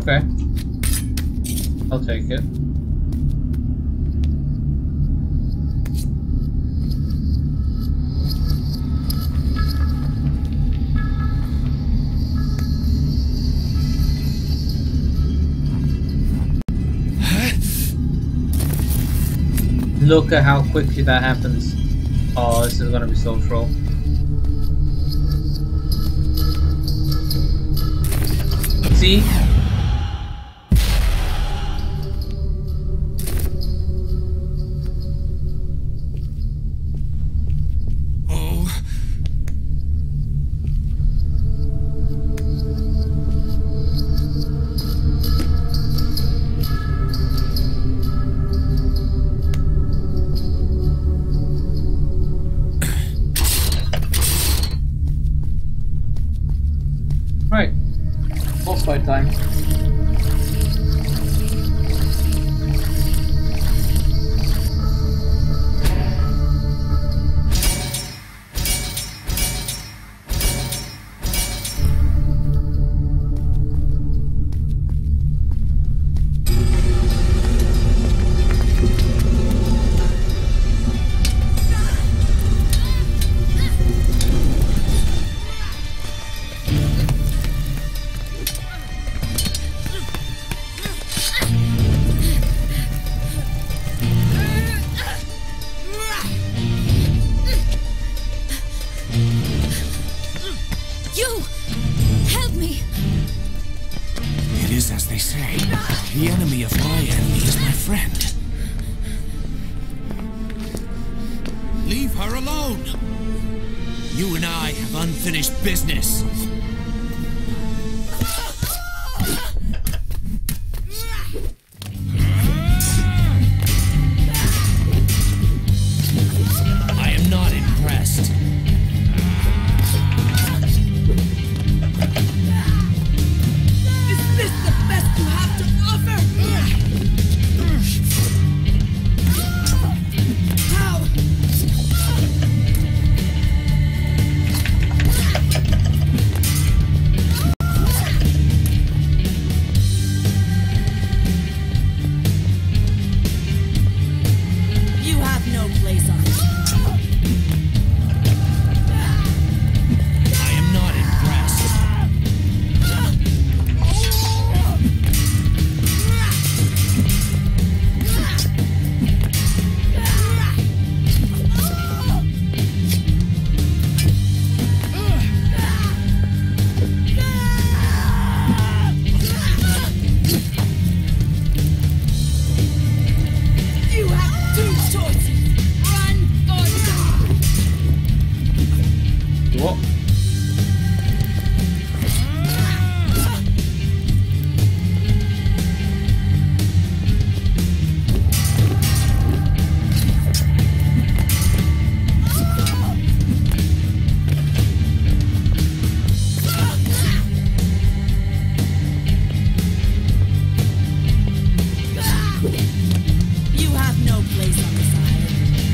Okay. I'll take it. Look at how quickly that happens. Oh, this is gonna be so troll. See? Oh. Right. Boss fight time. The enemy of my enemy is my friend. Leave her alone! You and I have unfinished business. I am not impressed. Is this the best you have to offer? How? You have no place on it. I am not impressed. You have two choices. Run or die. What? You have no place on this island.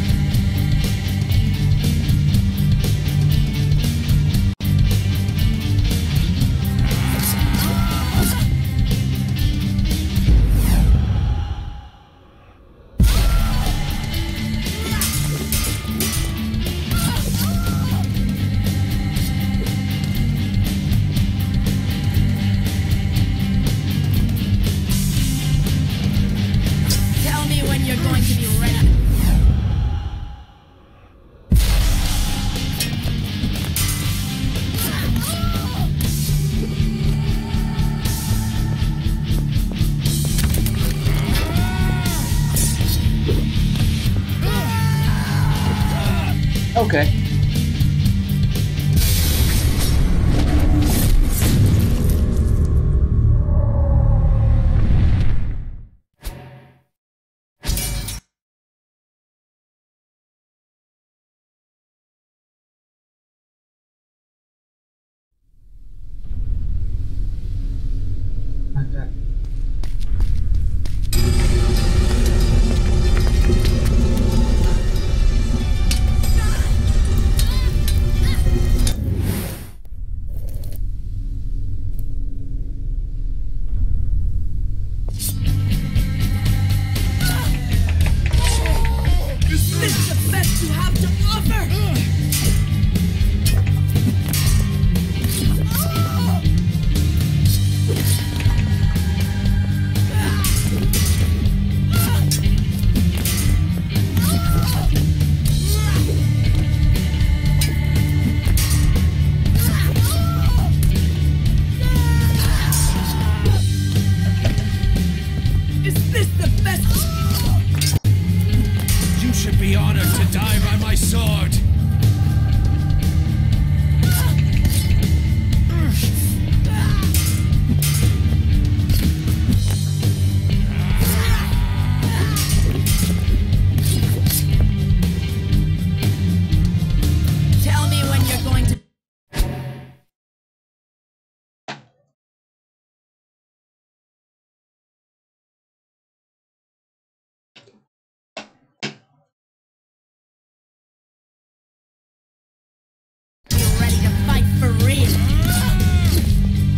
Tell me when you're going to be ready. Okay. Okay.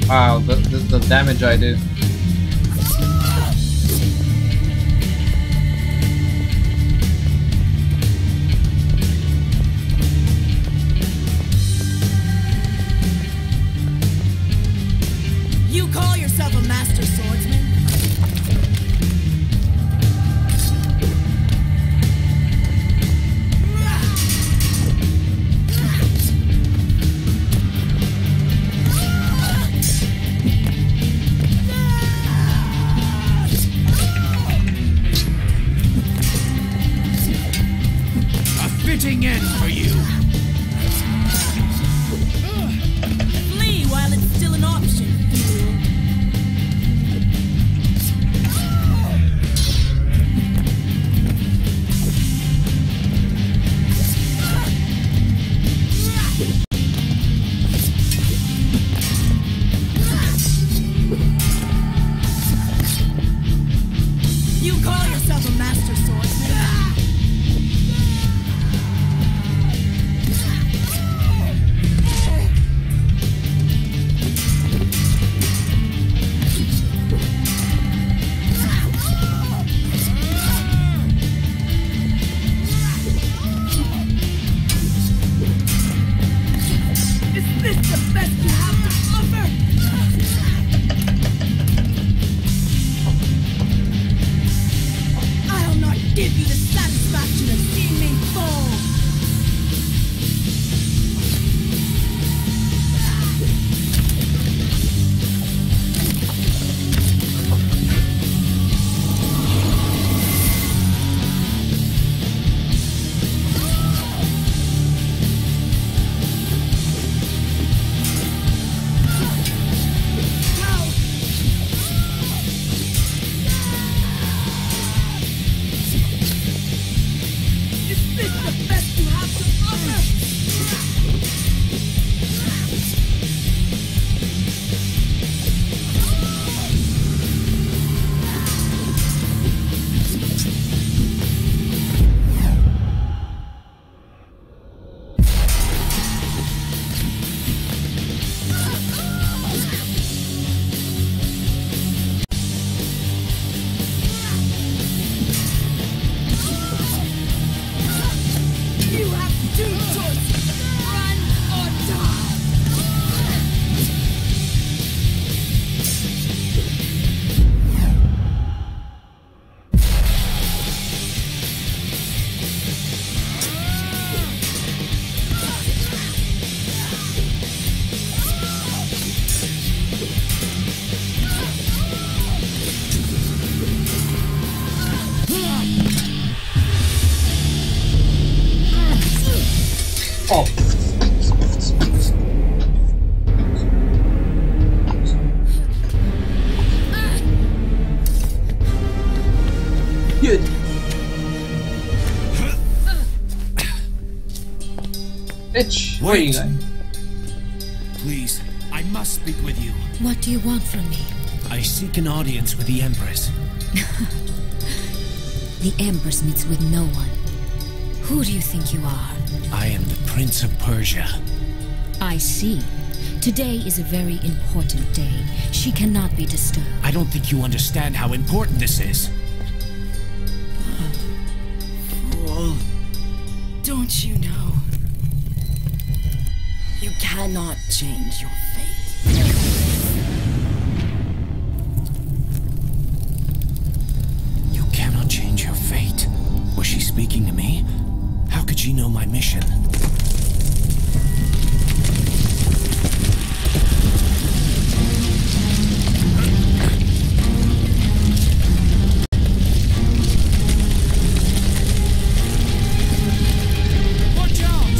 Wow, the, the, the damage I did. You call yourself a master swordsman? Fitting end for you. Flee while it's still an option, fool. You call yourself a master swordsman? Is this the best you have to offer? I'll not give you the satisfaction of seeing me fall. Is this the best you have to offer? You have two choices. Run or die. Oh. Good. Bitch, where are you Wait. going? Please, I must speak with you. What do you want from me? I seek an audience with the Empress. The Empress meets with no one. Who do you think you are? I am the Prince of Persia. I see. Today is a very important day. She cannot be disturbed. I don't think you understand how important this is. Fool. Don't you know? You cannot change your fate. You cannot change your fate. Was she speaking to me? How could she know my mission? Watch out!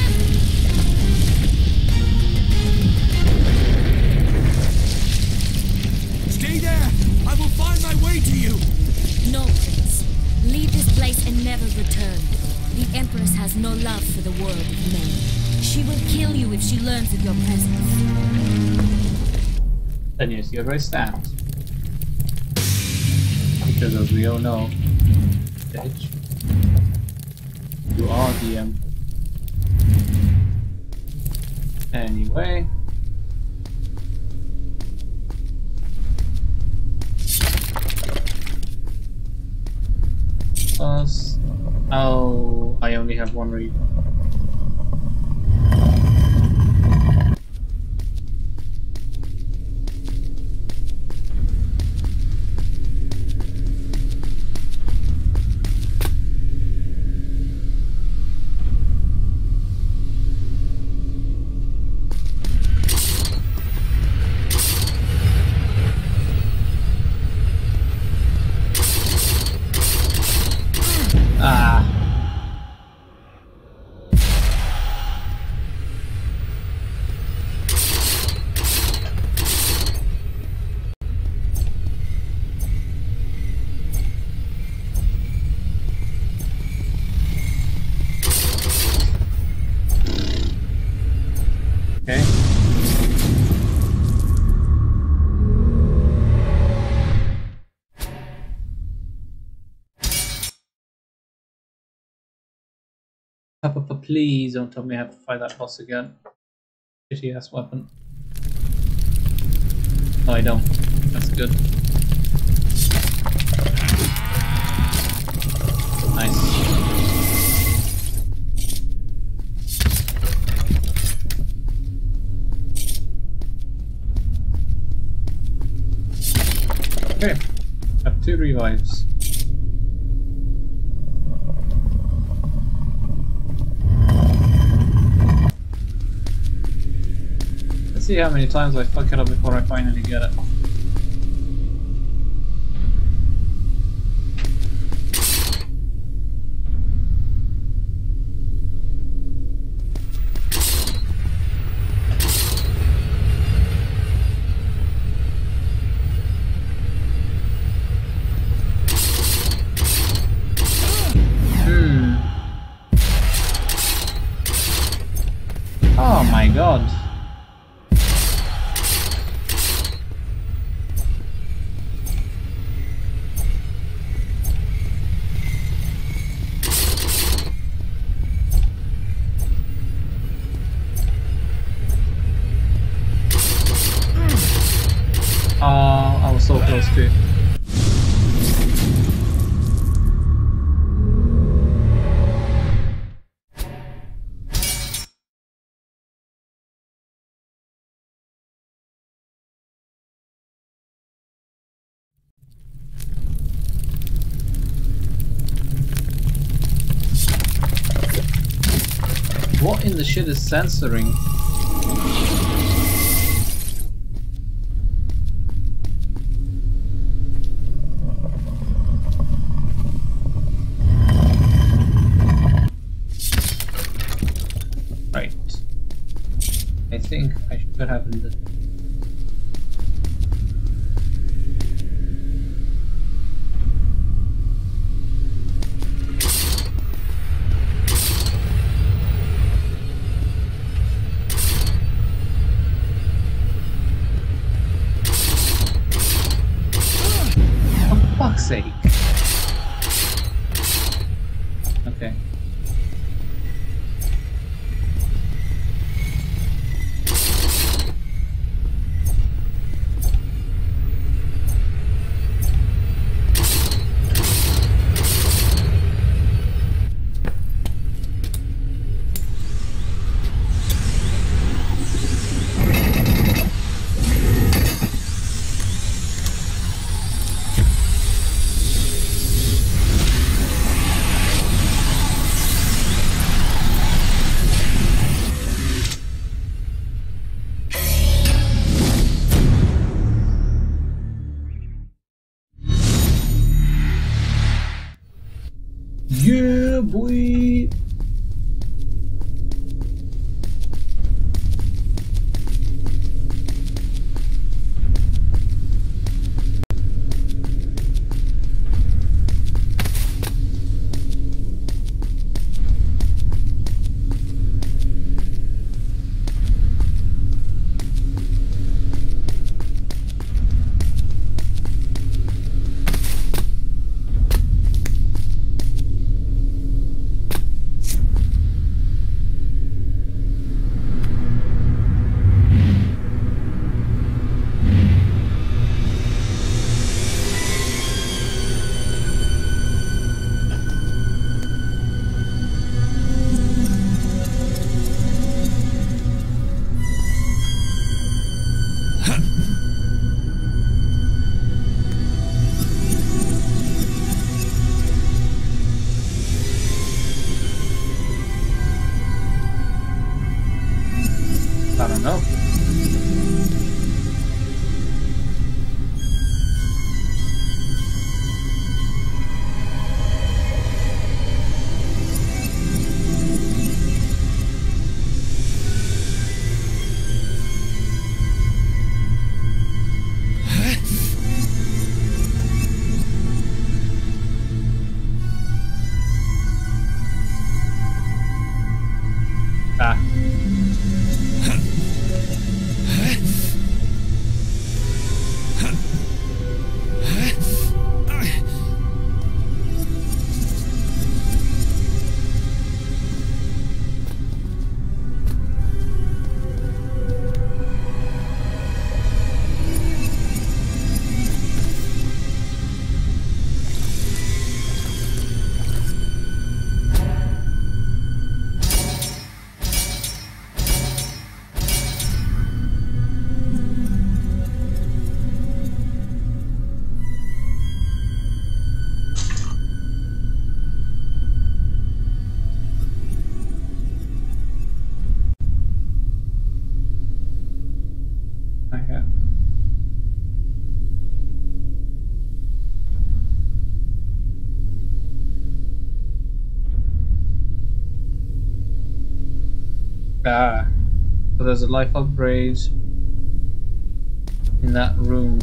Stay there! I will find my way to you! No, Prince. Leave this place and never return. The Empress has no love for the world of men. She will kill you if she learns of your presence. Then yes, you're very stabbed. Because as we all know, bitch, you are the Emperor. Anyway. us. Oh, I only have one read. Okay. Papa, please don't tell me I have to fight that boss again. Shitty ass weapon. No, I don't. That's good. Nice. Okay, have two revives. Let's see how many times I fuck it up before I finally get it. Oh my god. Oh, I was so close to it. What in the shit is censoring? Right. I think I should have in the fuck's sake. Okay. Yeah, boy. I don't know. Ah. Okay. Ah, so there's a life upgrade in that room.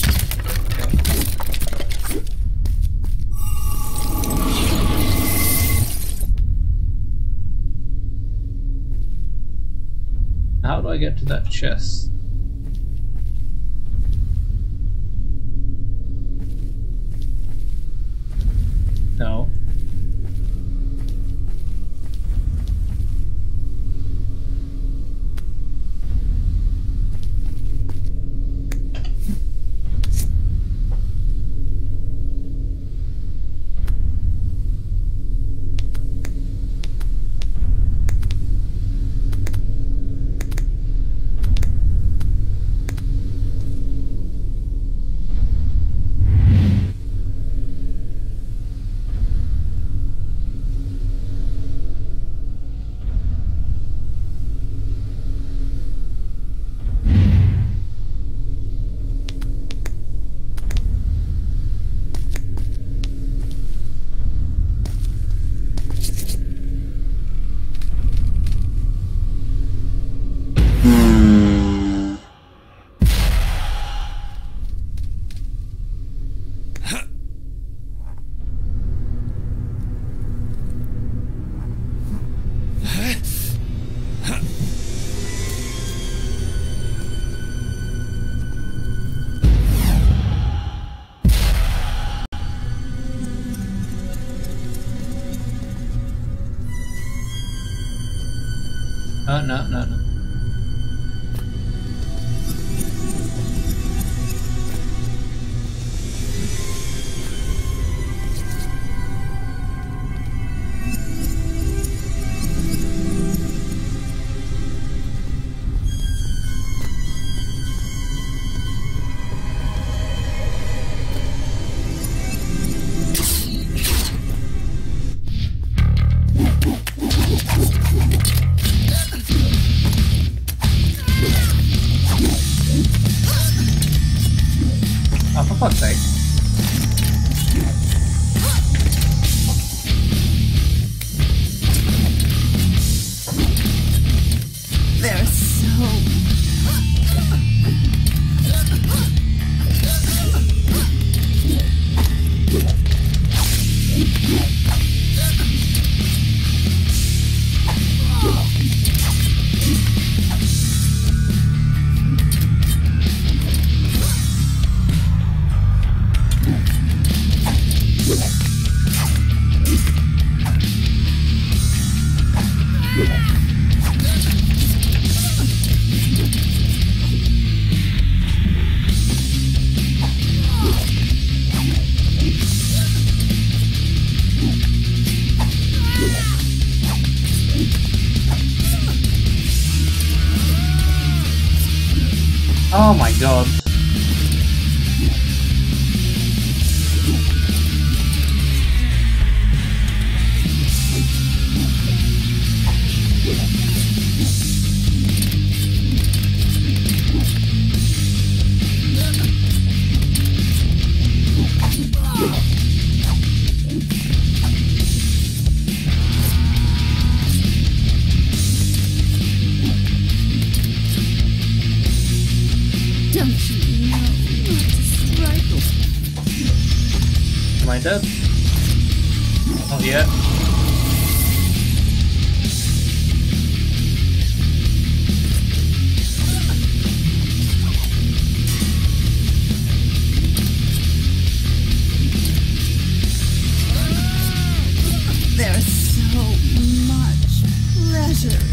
How do I get to that chest? No. Oh, no, no, no. Oh, for fuck's sake. They're so... Oh my god. Don't you know not to strike? Am I dead? Not yet. There's so much treasure.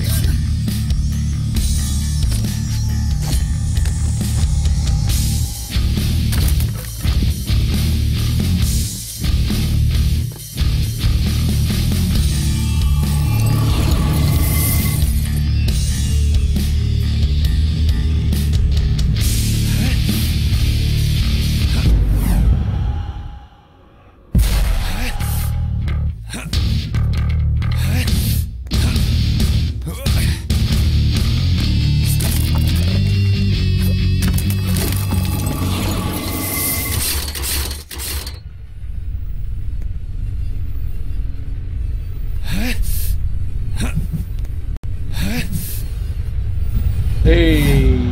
Hey.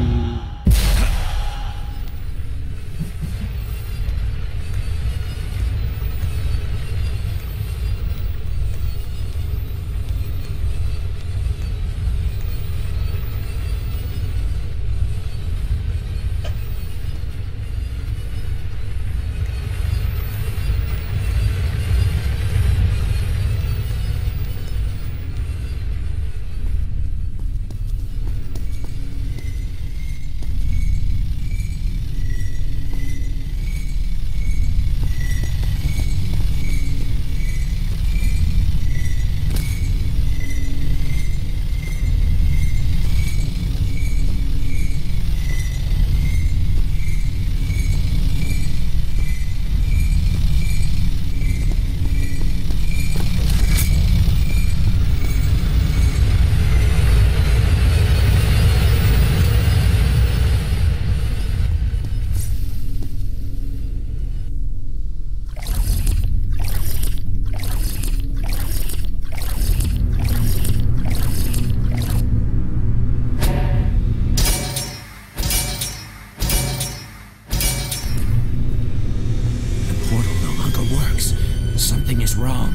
Something is wrong.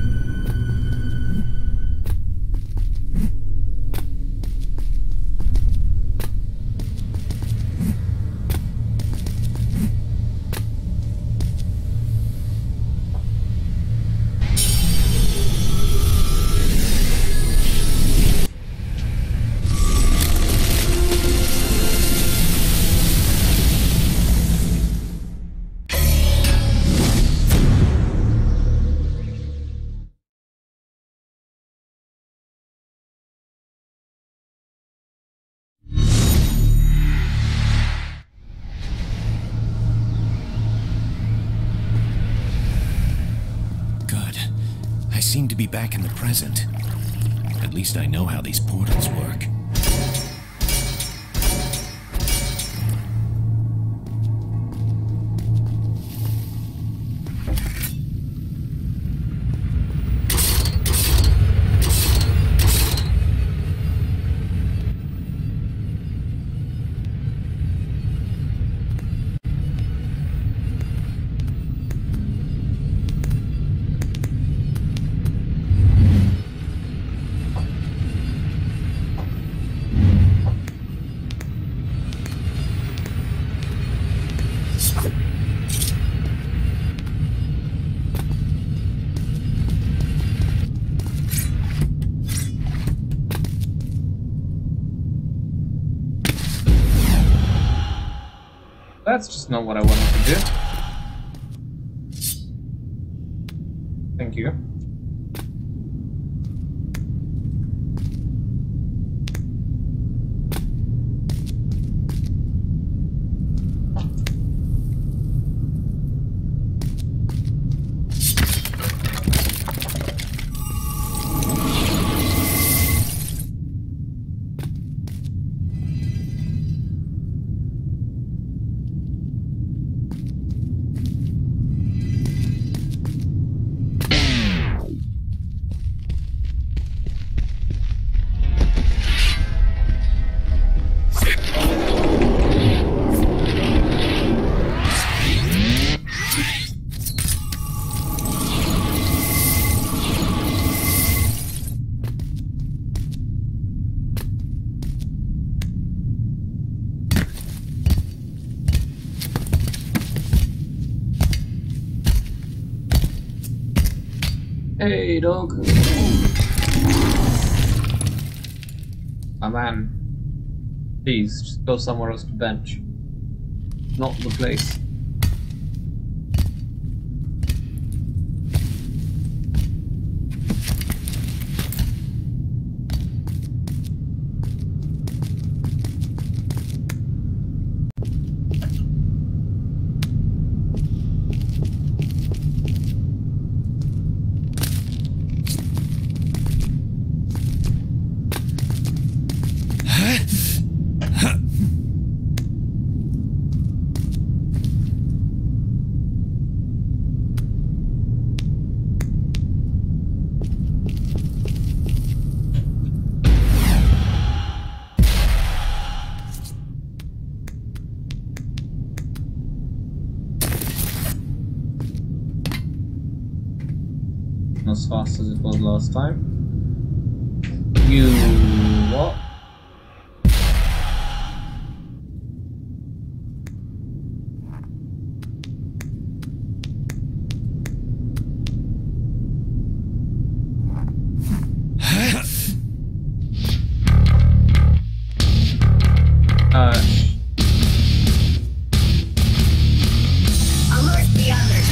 I seem to be back in the present. At least I know how these portals work. That's just not what I wanted to do. Thank you. Hey, dog. My man. Please, just go somewhere else to bench. Not the place. As fast as it was last time. You what? uh Alert the others.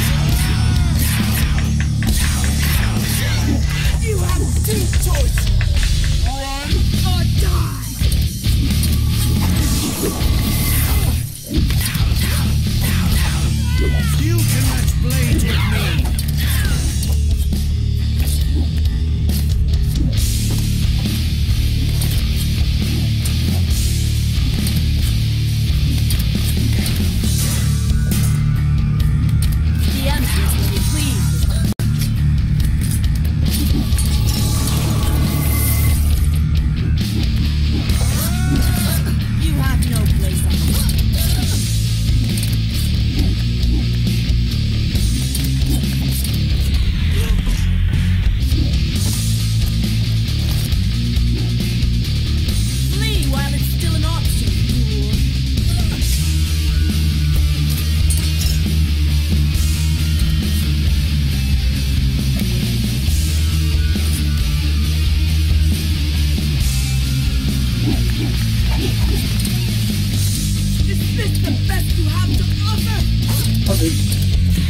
You have two choices. Run or die. You can match blades with me. The Empress will be pleased with her. You have no place on the world. Flee while it's still an option, fool. Is this the best you have to offer? okay.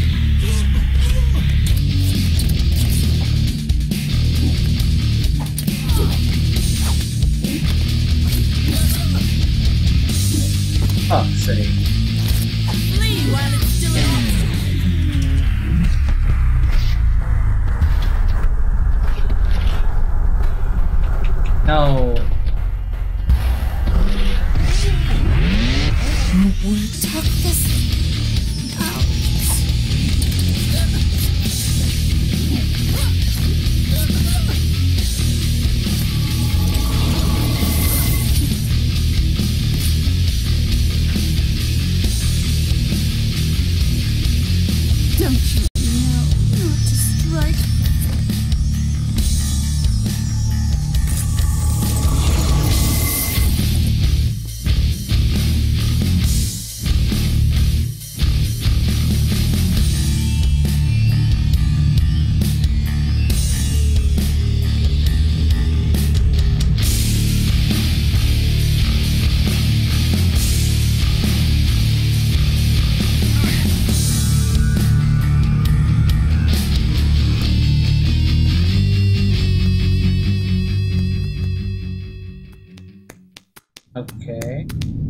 Fuck's sake. Flee while it's still an option. No. Tuck this out. Don't you know not to strike? Okay.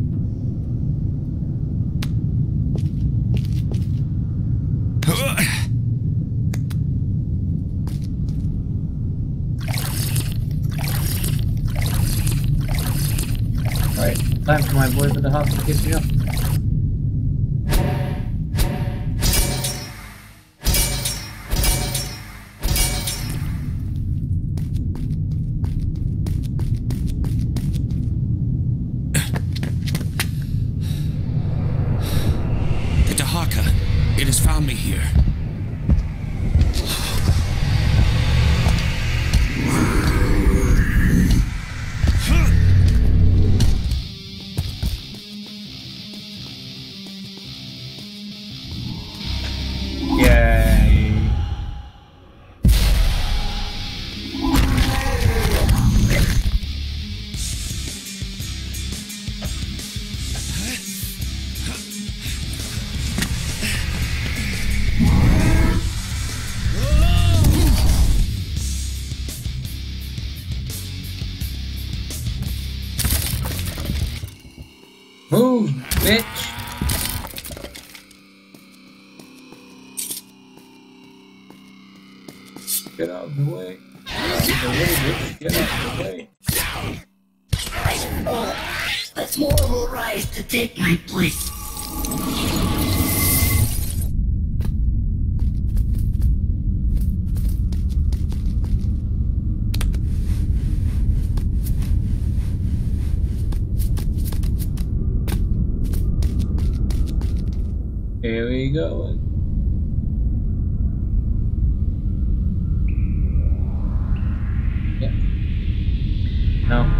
Alright, time for my boys at the house to get me up. The Dahaka. It has found me here. Yay. Move, bitch! Get out of the way. Get out of the way, bitch. Get out of the way. Oh, let's more will rise to take my place. Here we go. Yeah. No.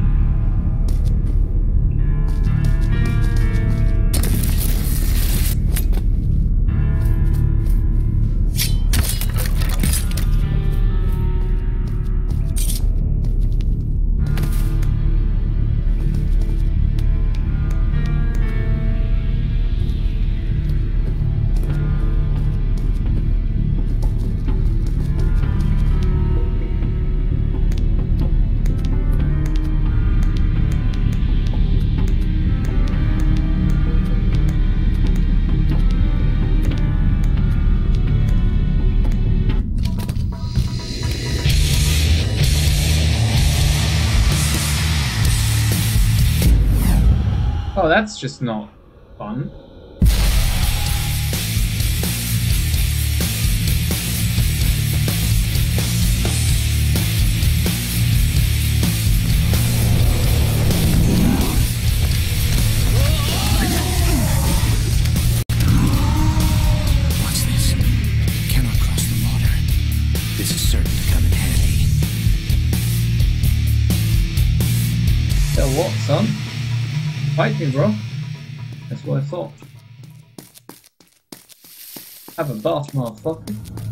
Oh, that's just not fun. What's this? Cannot cross the water. This is certain to come in handy. So what, son? Fight me, bro. That's what I thought. Have a bath, motherfucker.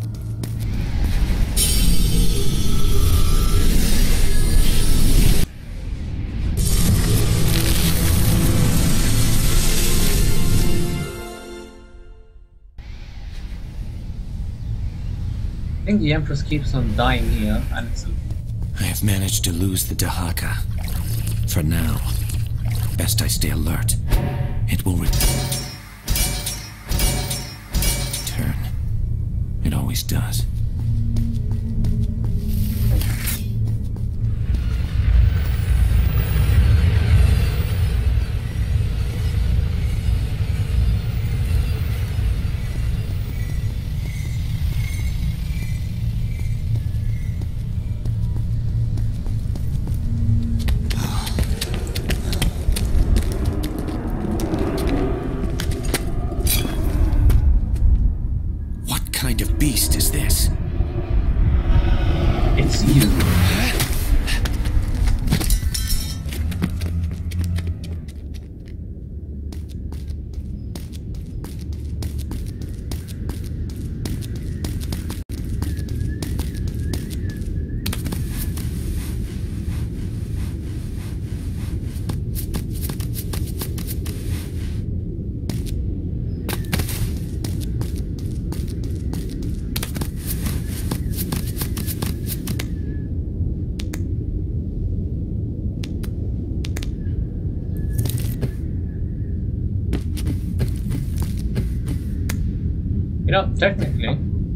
I think the Empress keeps on dying here, and it's a... I have managed to lose the Dahaka. For now. Best I stay alert. It will return. It always does. Beast is this? It's you. You know, technically,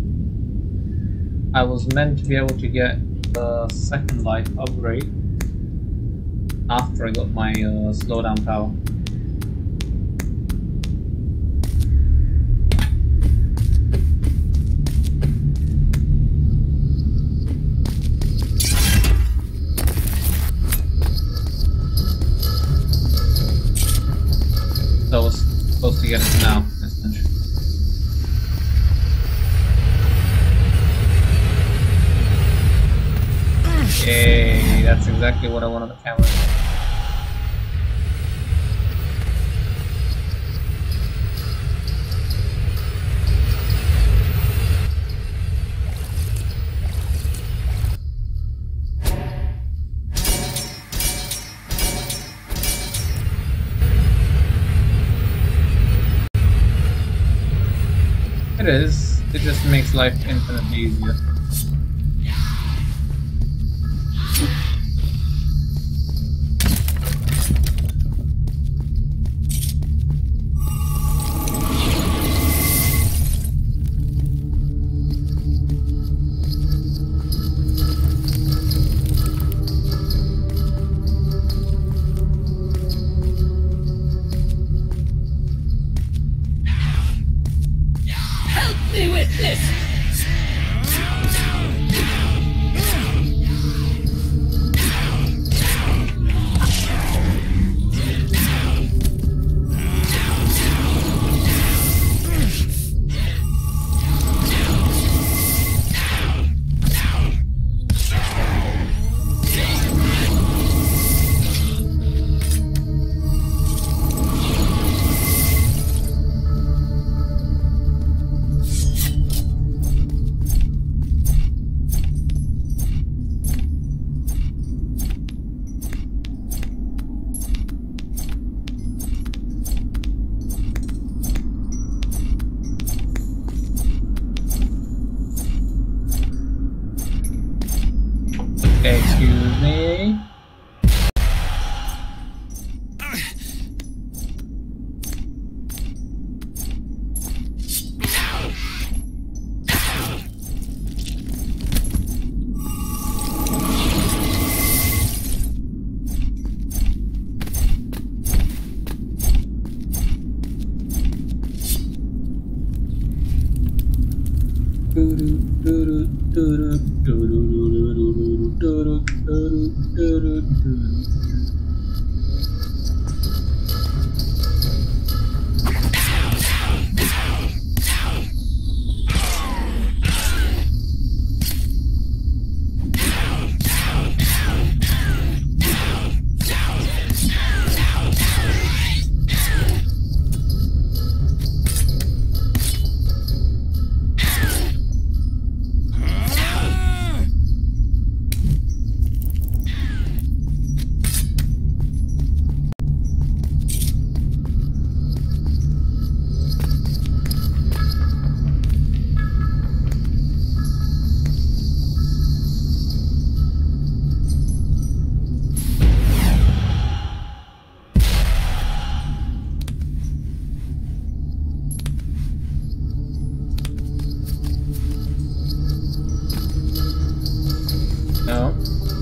I was meant to be able to get the second life upgrade after I got my uh, slowdown power. So I was supposed to get it now, essentially. Yay, that's exactly what I want on the camera. It is. It just makes life infinitely easier. witness! Excuse me. No.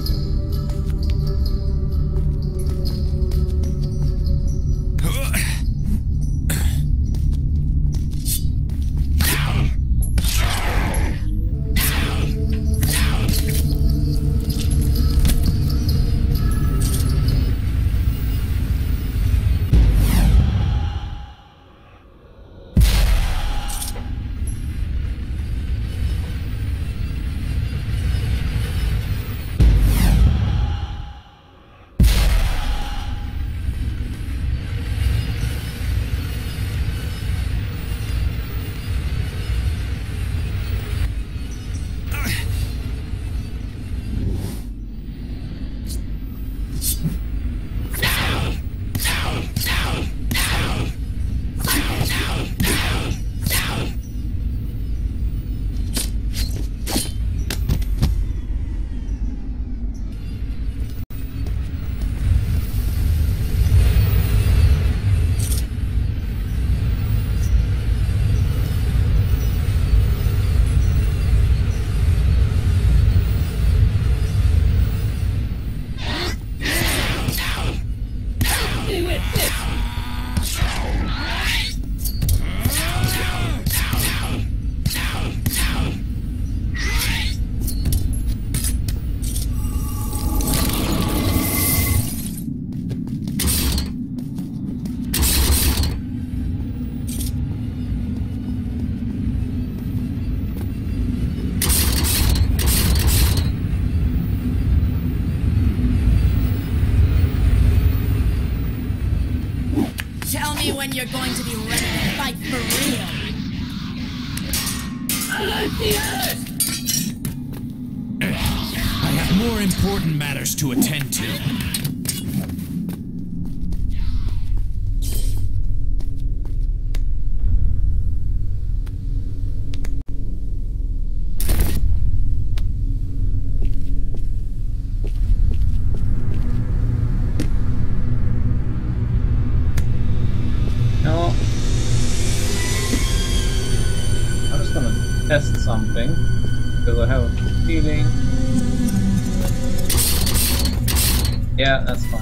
When you're going to be ready to fight for real. I have more important matters to attend to. Test something because I have a feeling. Yeah, that's fine.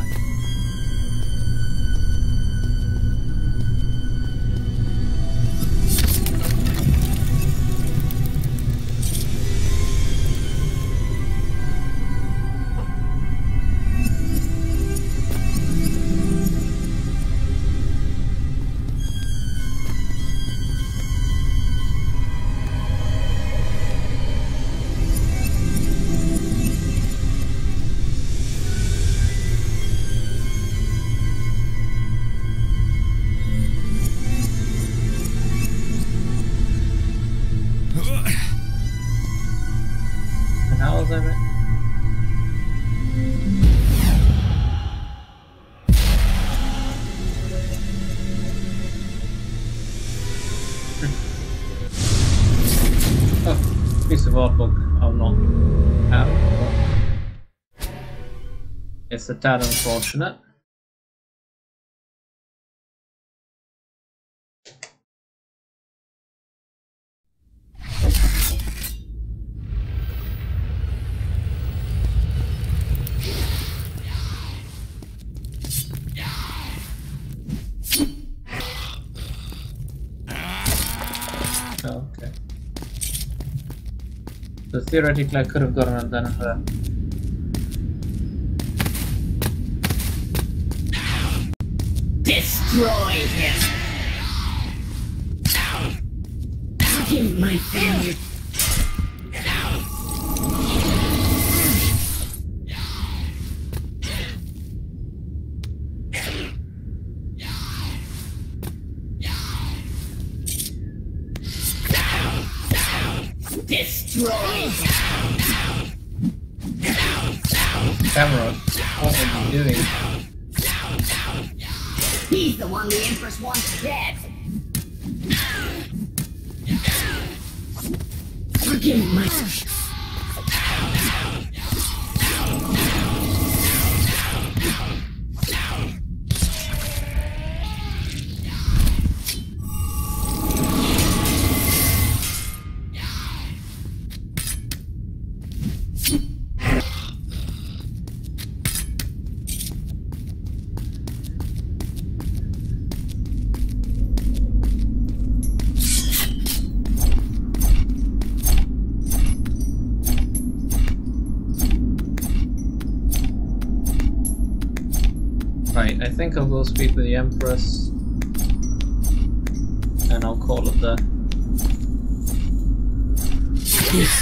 art book I'll not have. But it's a tad unfortunate. Okay. So theoretically I could have gotten it done her. Destroy him! Give my family. Destroy him! Camera, what are you doing? He's the one the Empress wants dead. Forgive my... Right, I think I'll go speak with the Empress and I'll call it there. Yes.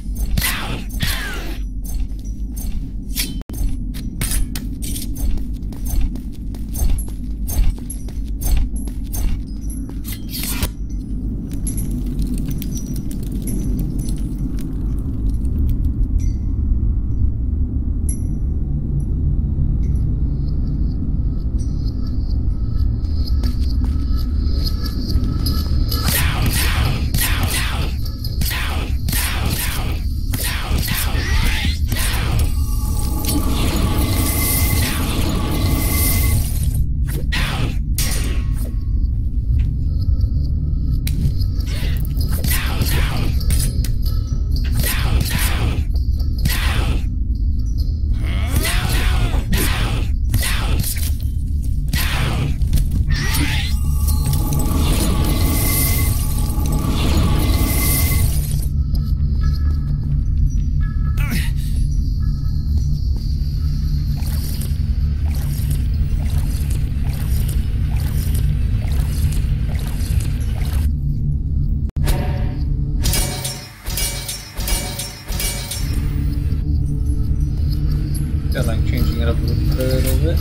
I like changing it up a little bit.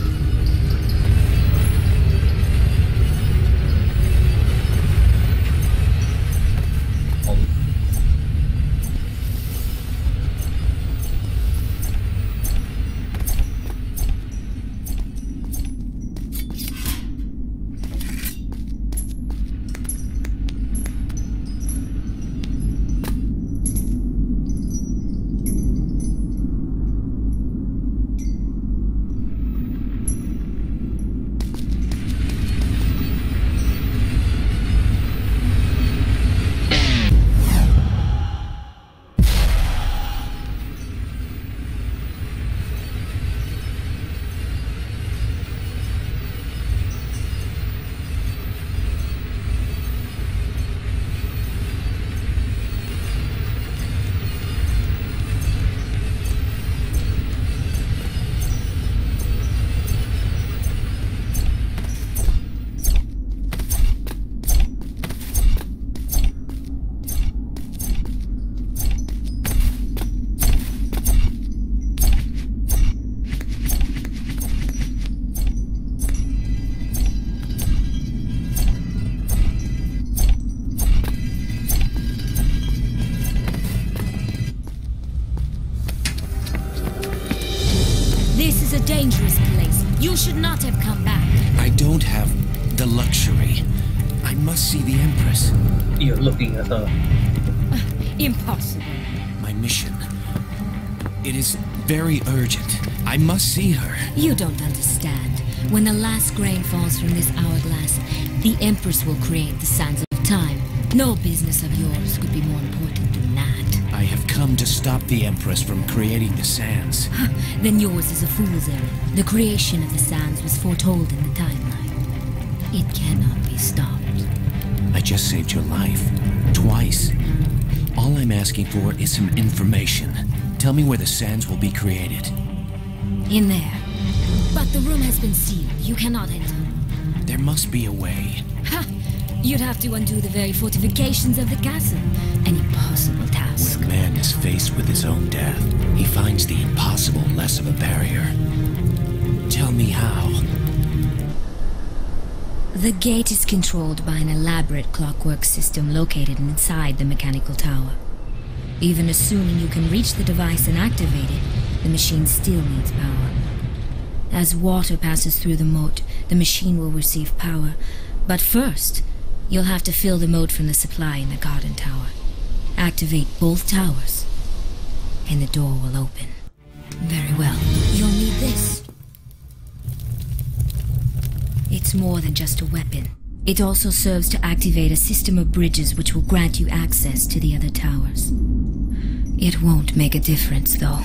Dangerous place. You should not have come back. I don't have the luxury. I must see the Empress. You're looking at her. Uh, impossible. mission. It is very urgent. I must see her. You don't understand. When the last grain falls from this hourglass, the Empress will create the sands of time. No business of yours could be more important than that. I have come to stop the Empress from creating the sands. Then yours is a fool's errand. The creation of the sands was foretold in the timeline. It cannot be stopped. I just saved your life. Twice. All I'm asking for is some information. Tell me where the sands will be created. In there. But the room has been sealed. You cannot enter. There must be a way. Ha! You'd have to undo the very fortifications of the castle. An impossible task. When a man is faced with his own death, he finds the impossible less of a barrier. Tell me how. The gate is controlled by an elaborate clockwork system located inside the mechanical tower. Even assuming you can reach the device and activate it, the machine still needs power. As water passes through the moat, the machine will receive power. But first, you'll have to fill the moat from the supply in the garden tower. Activate both towers, and the door will open. Very well. You'll need this. It's more than just a weapon. It also serves to activate a system of bridges which will grant you access to the other towers. It won't make a difference, though.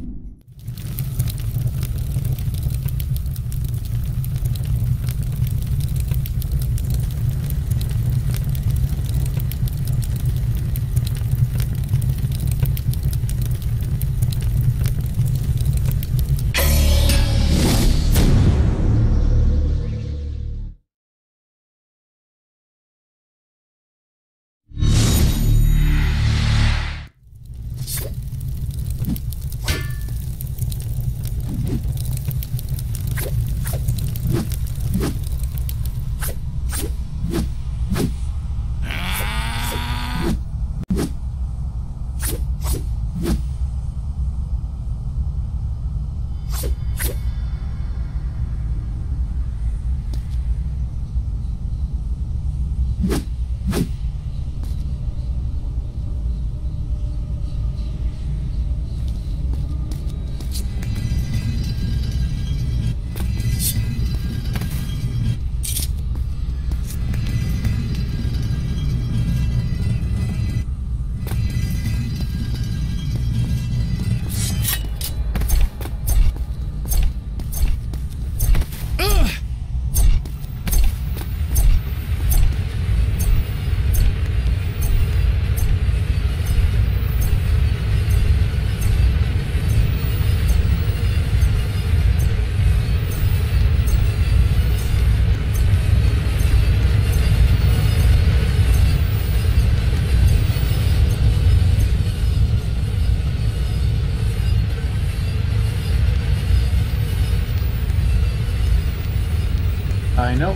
I know.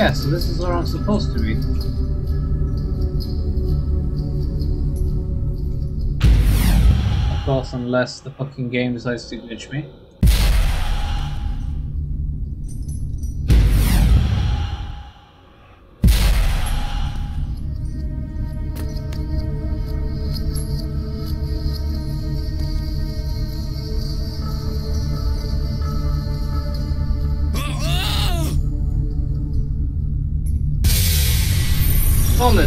Yeah, so this is where I'm supposed to be. Of course, unless the fucking game decides to glitch me. Solid.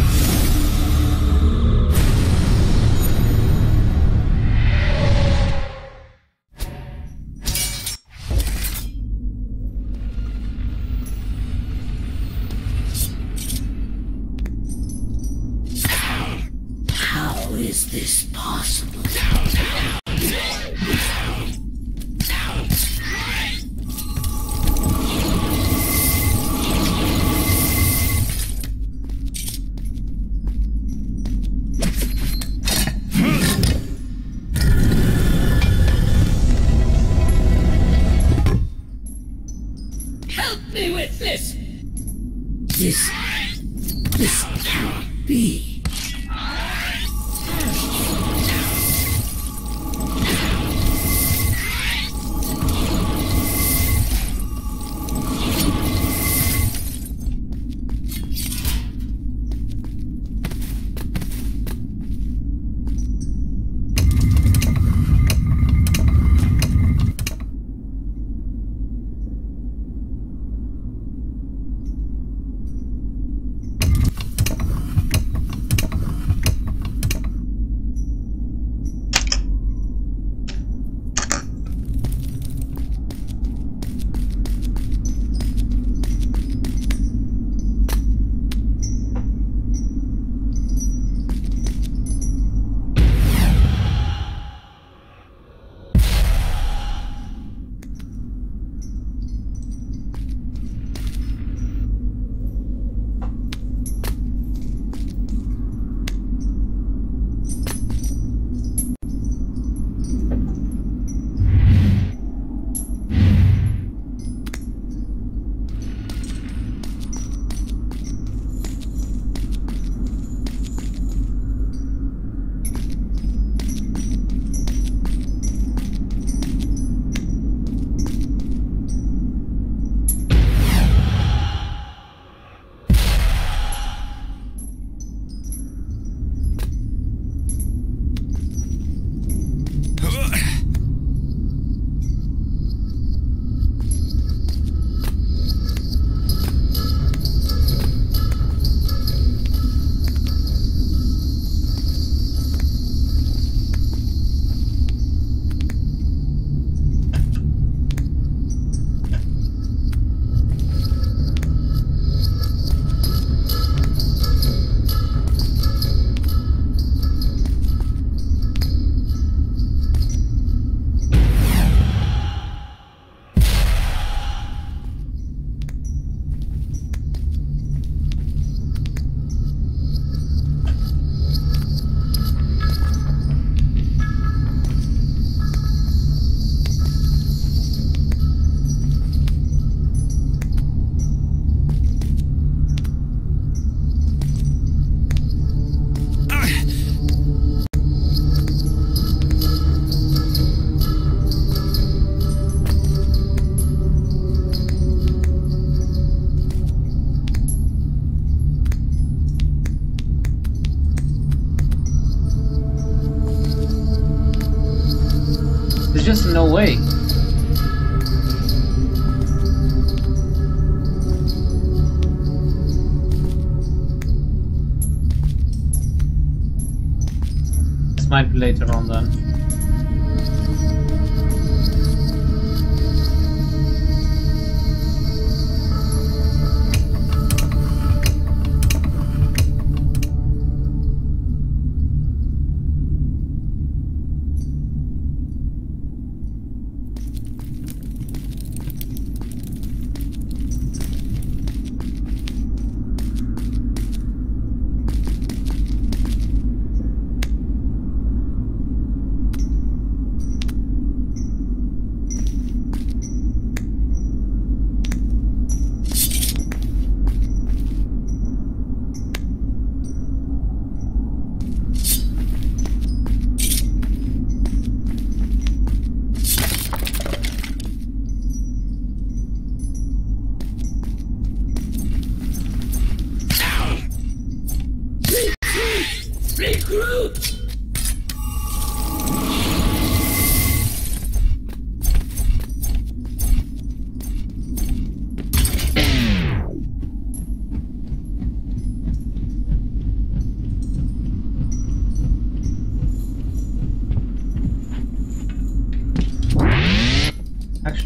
How is this possible? Help me with this! This... This can't be. just no way. This might be later on then.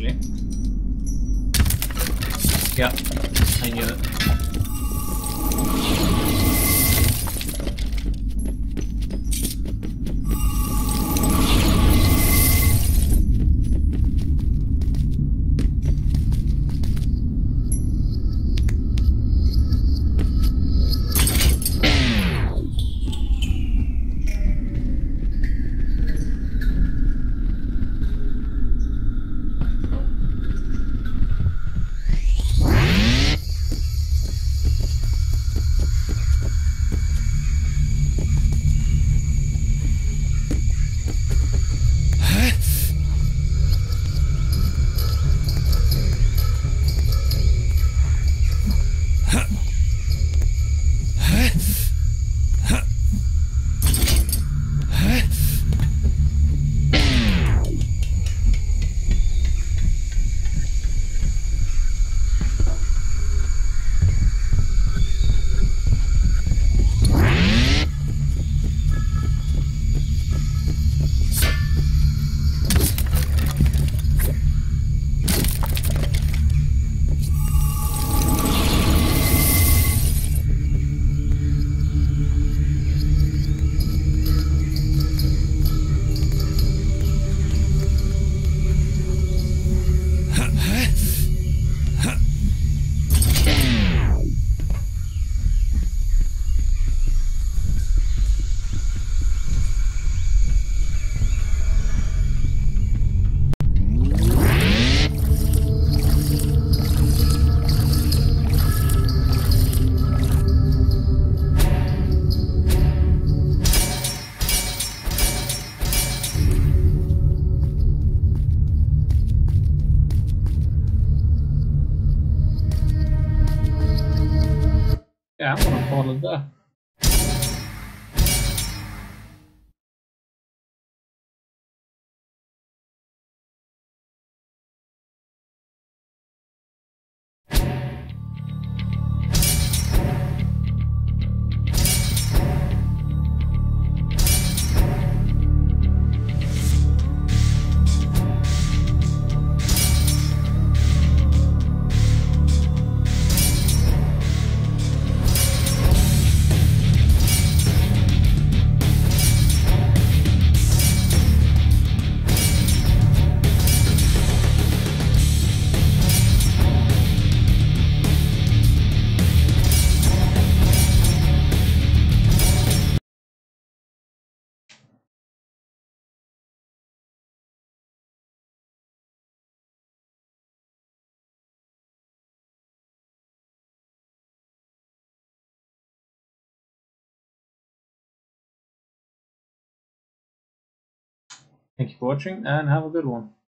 actually. Yeah, I knew it. Yeah, I'm gonna follow that. Thank you for watching and have a good one.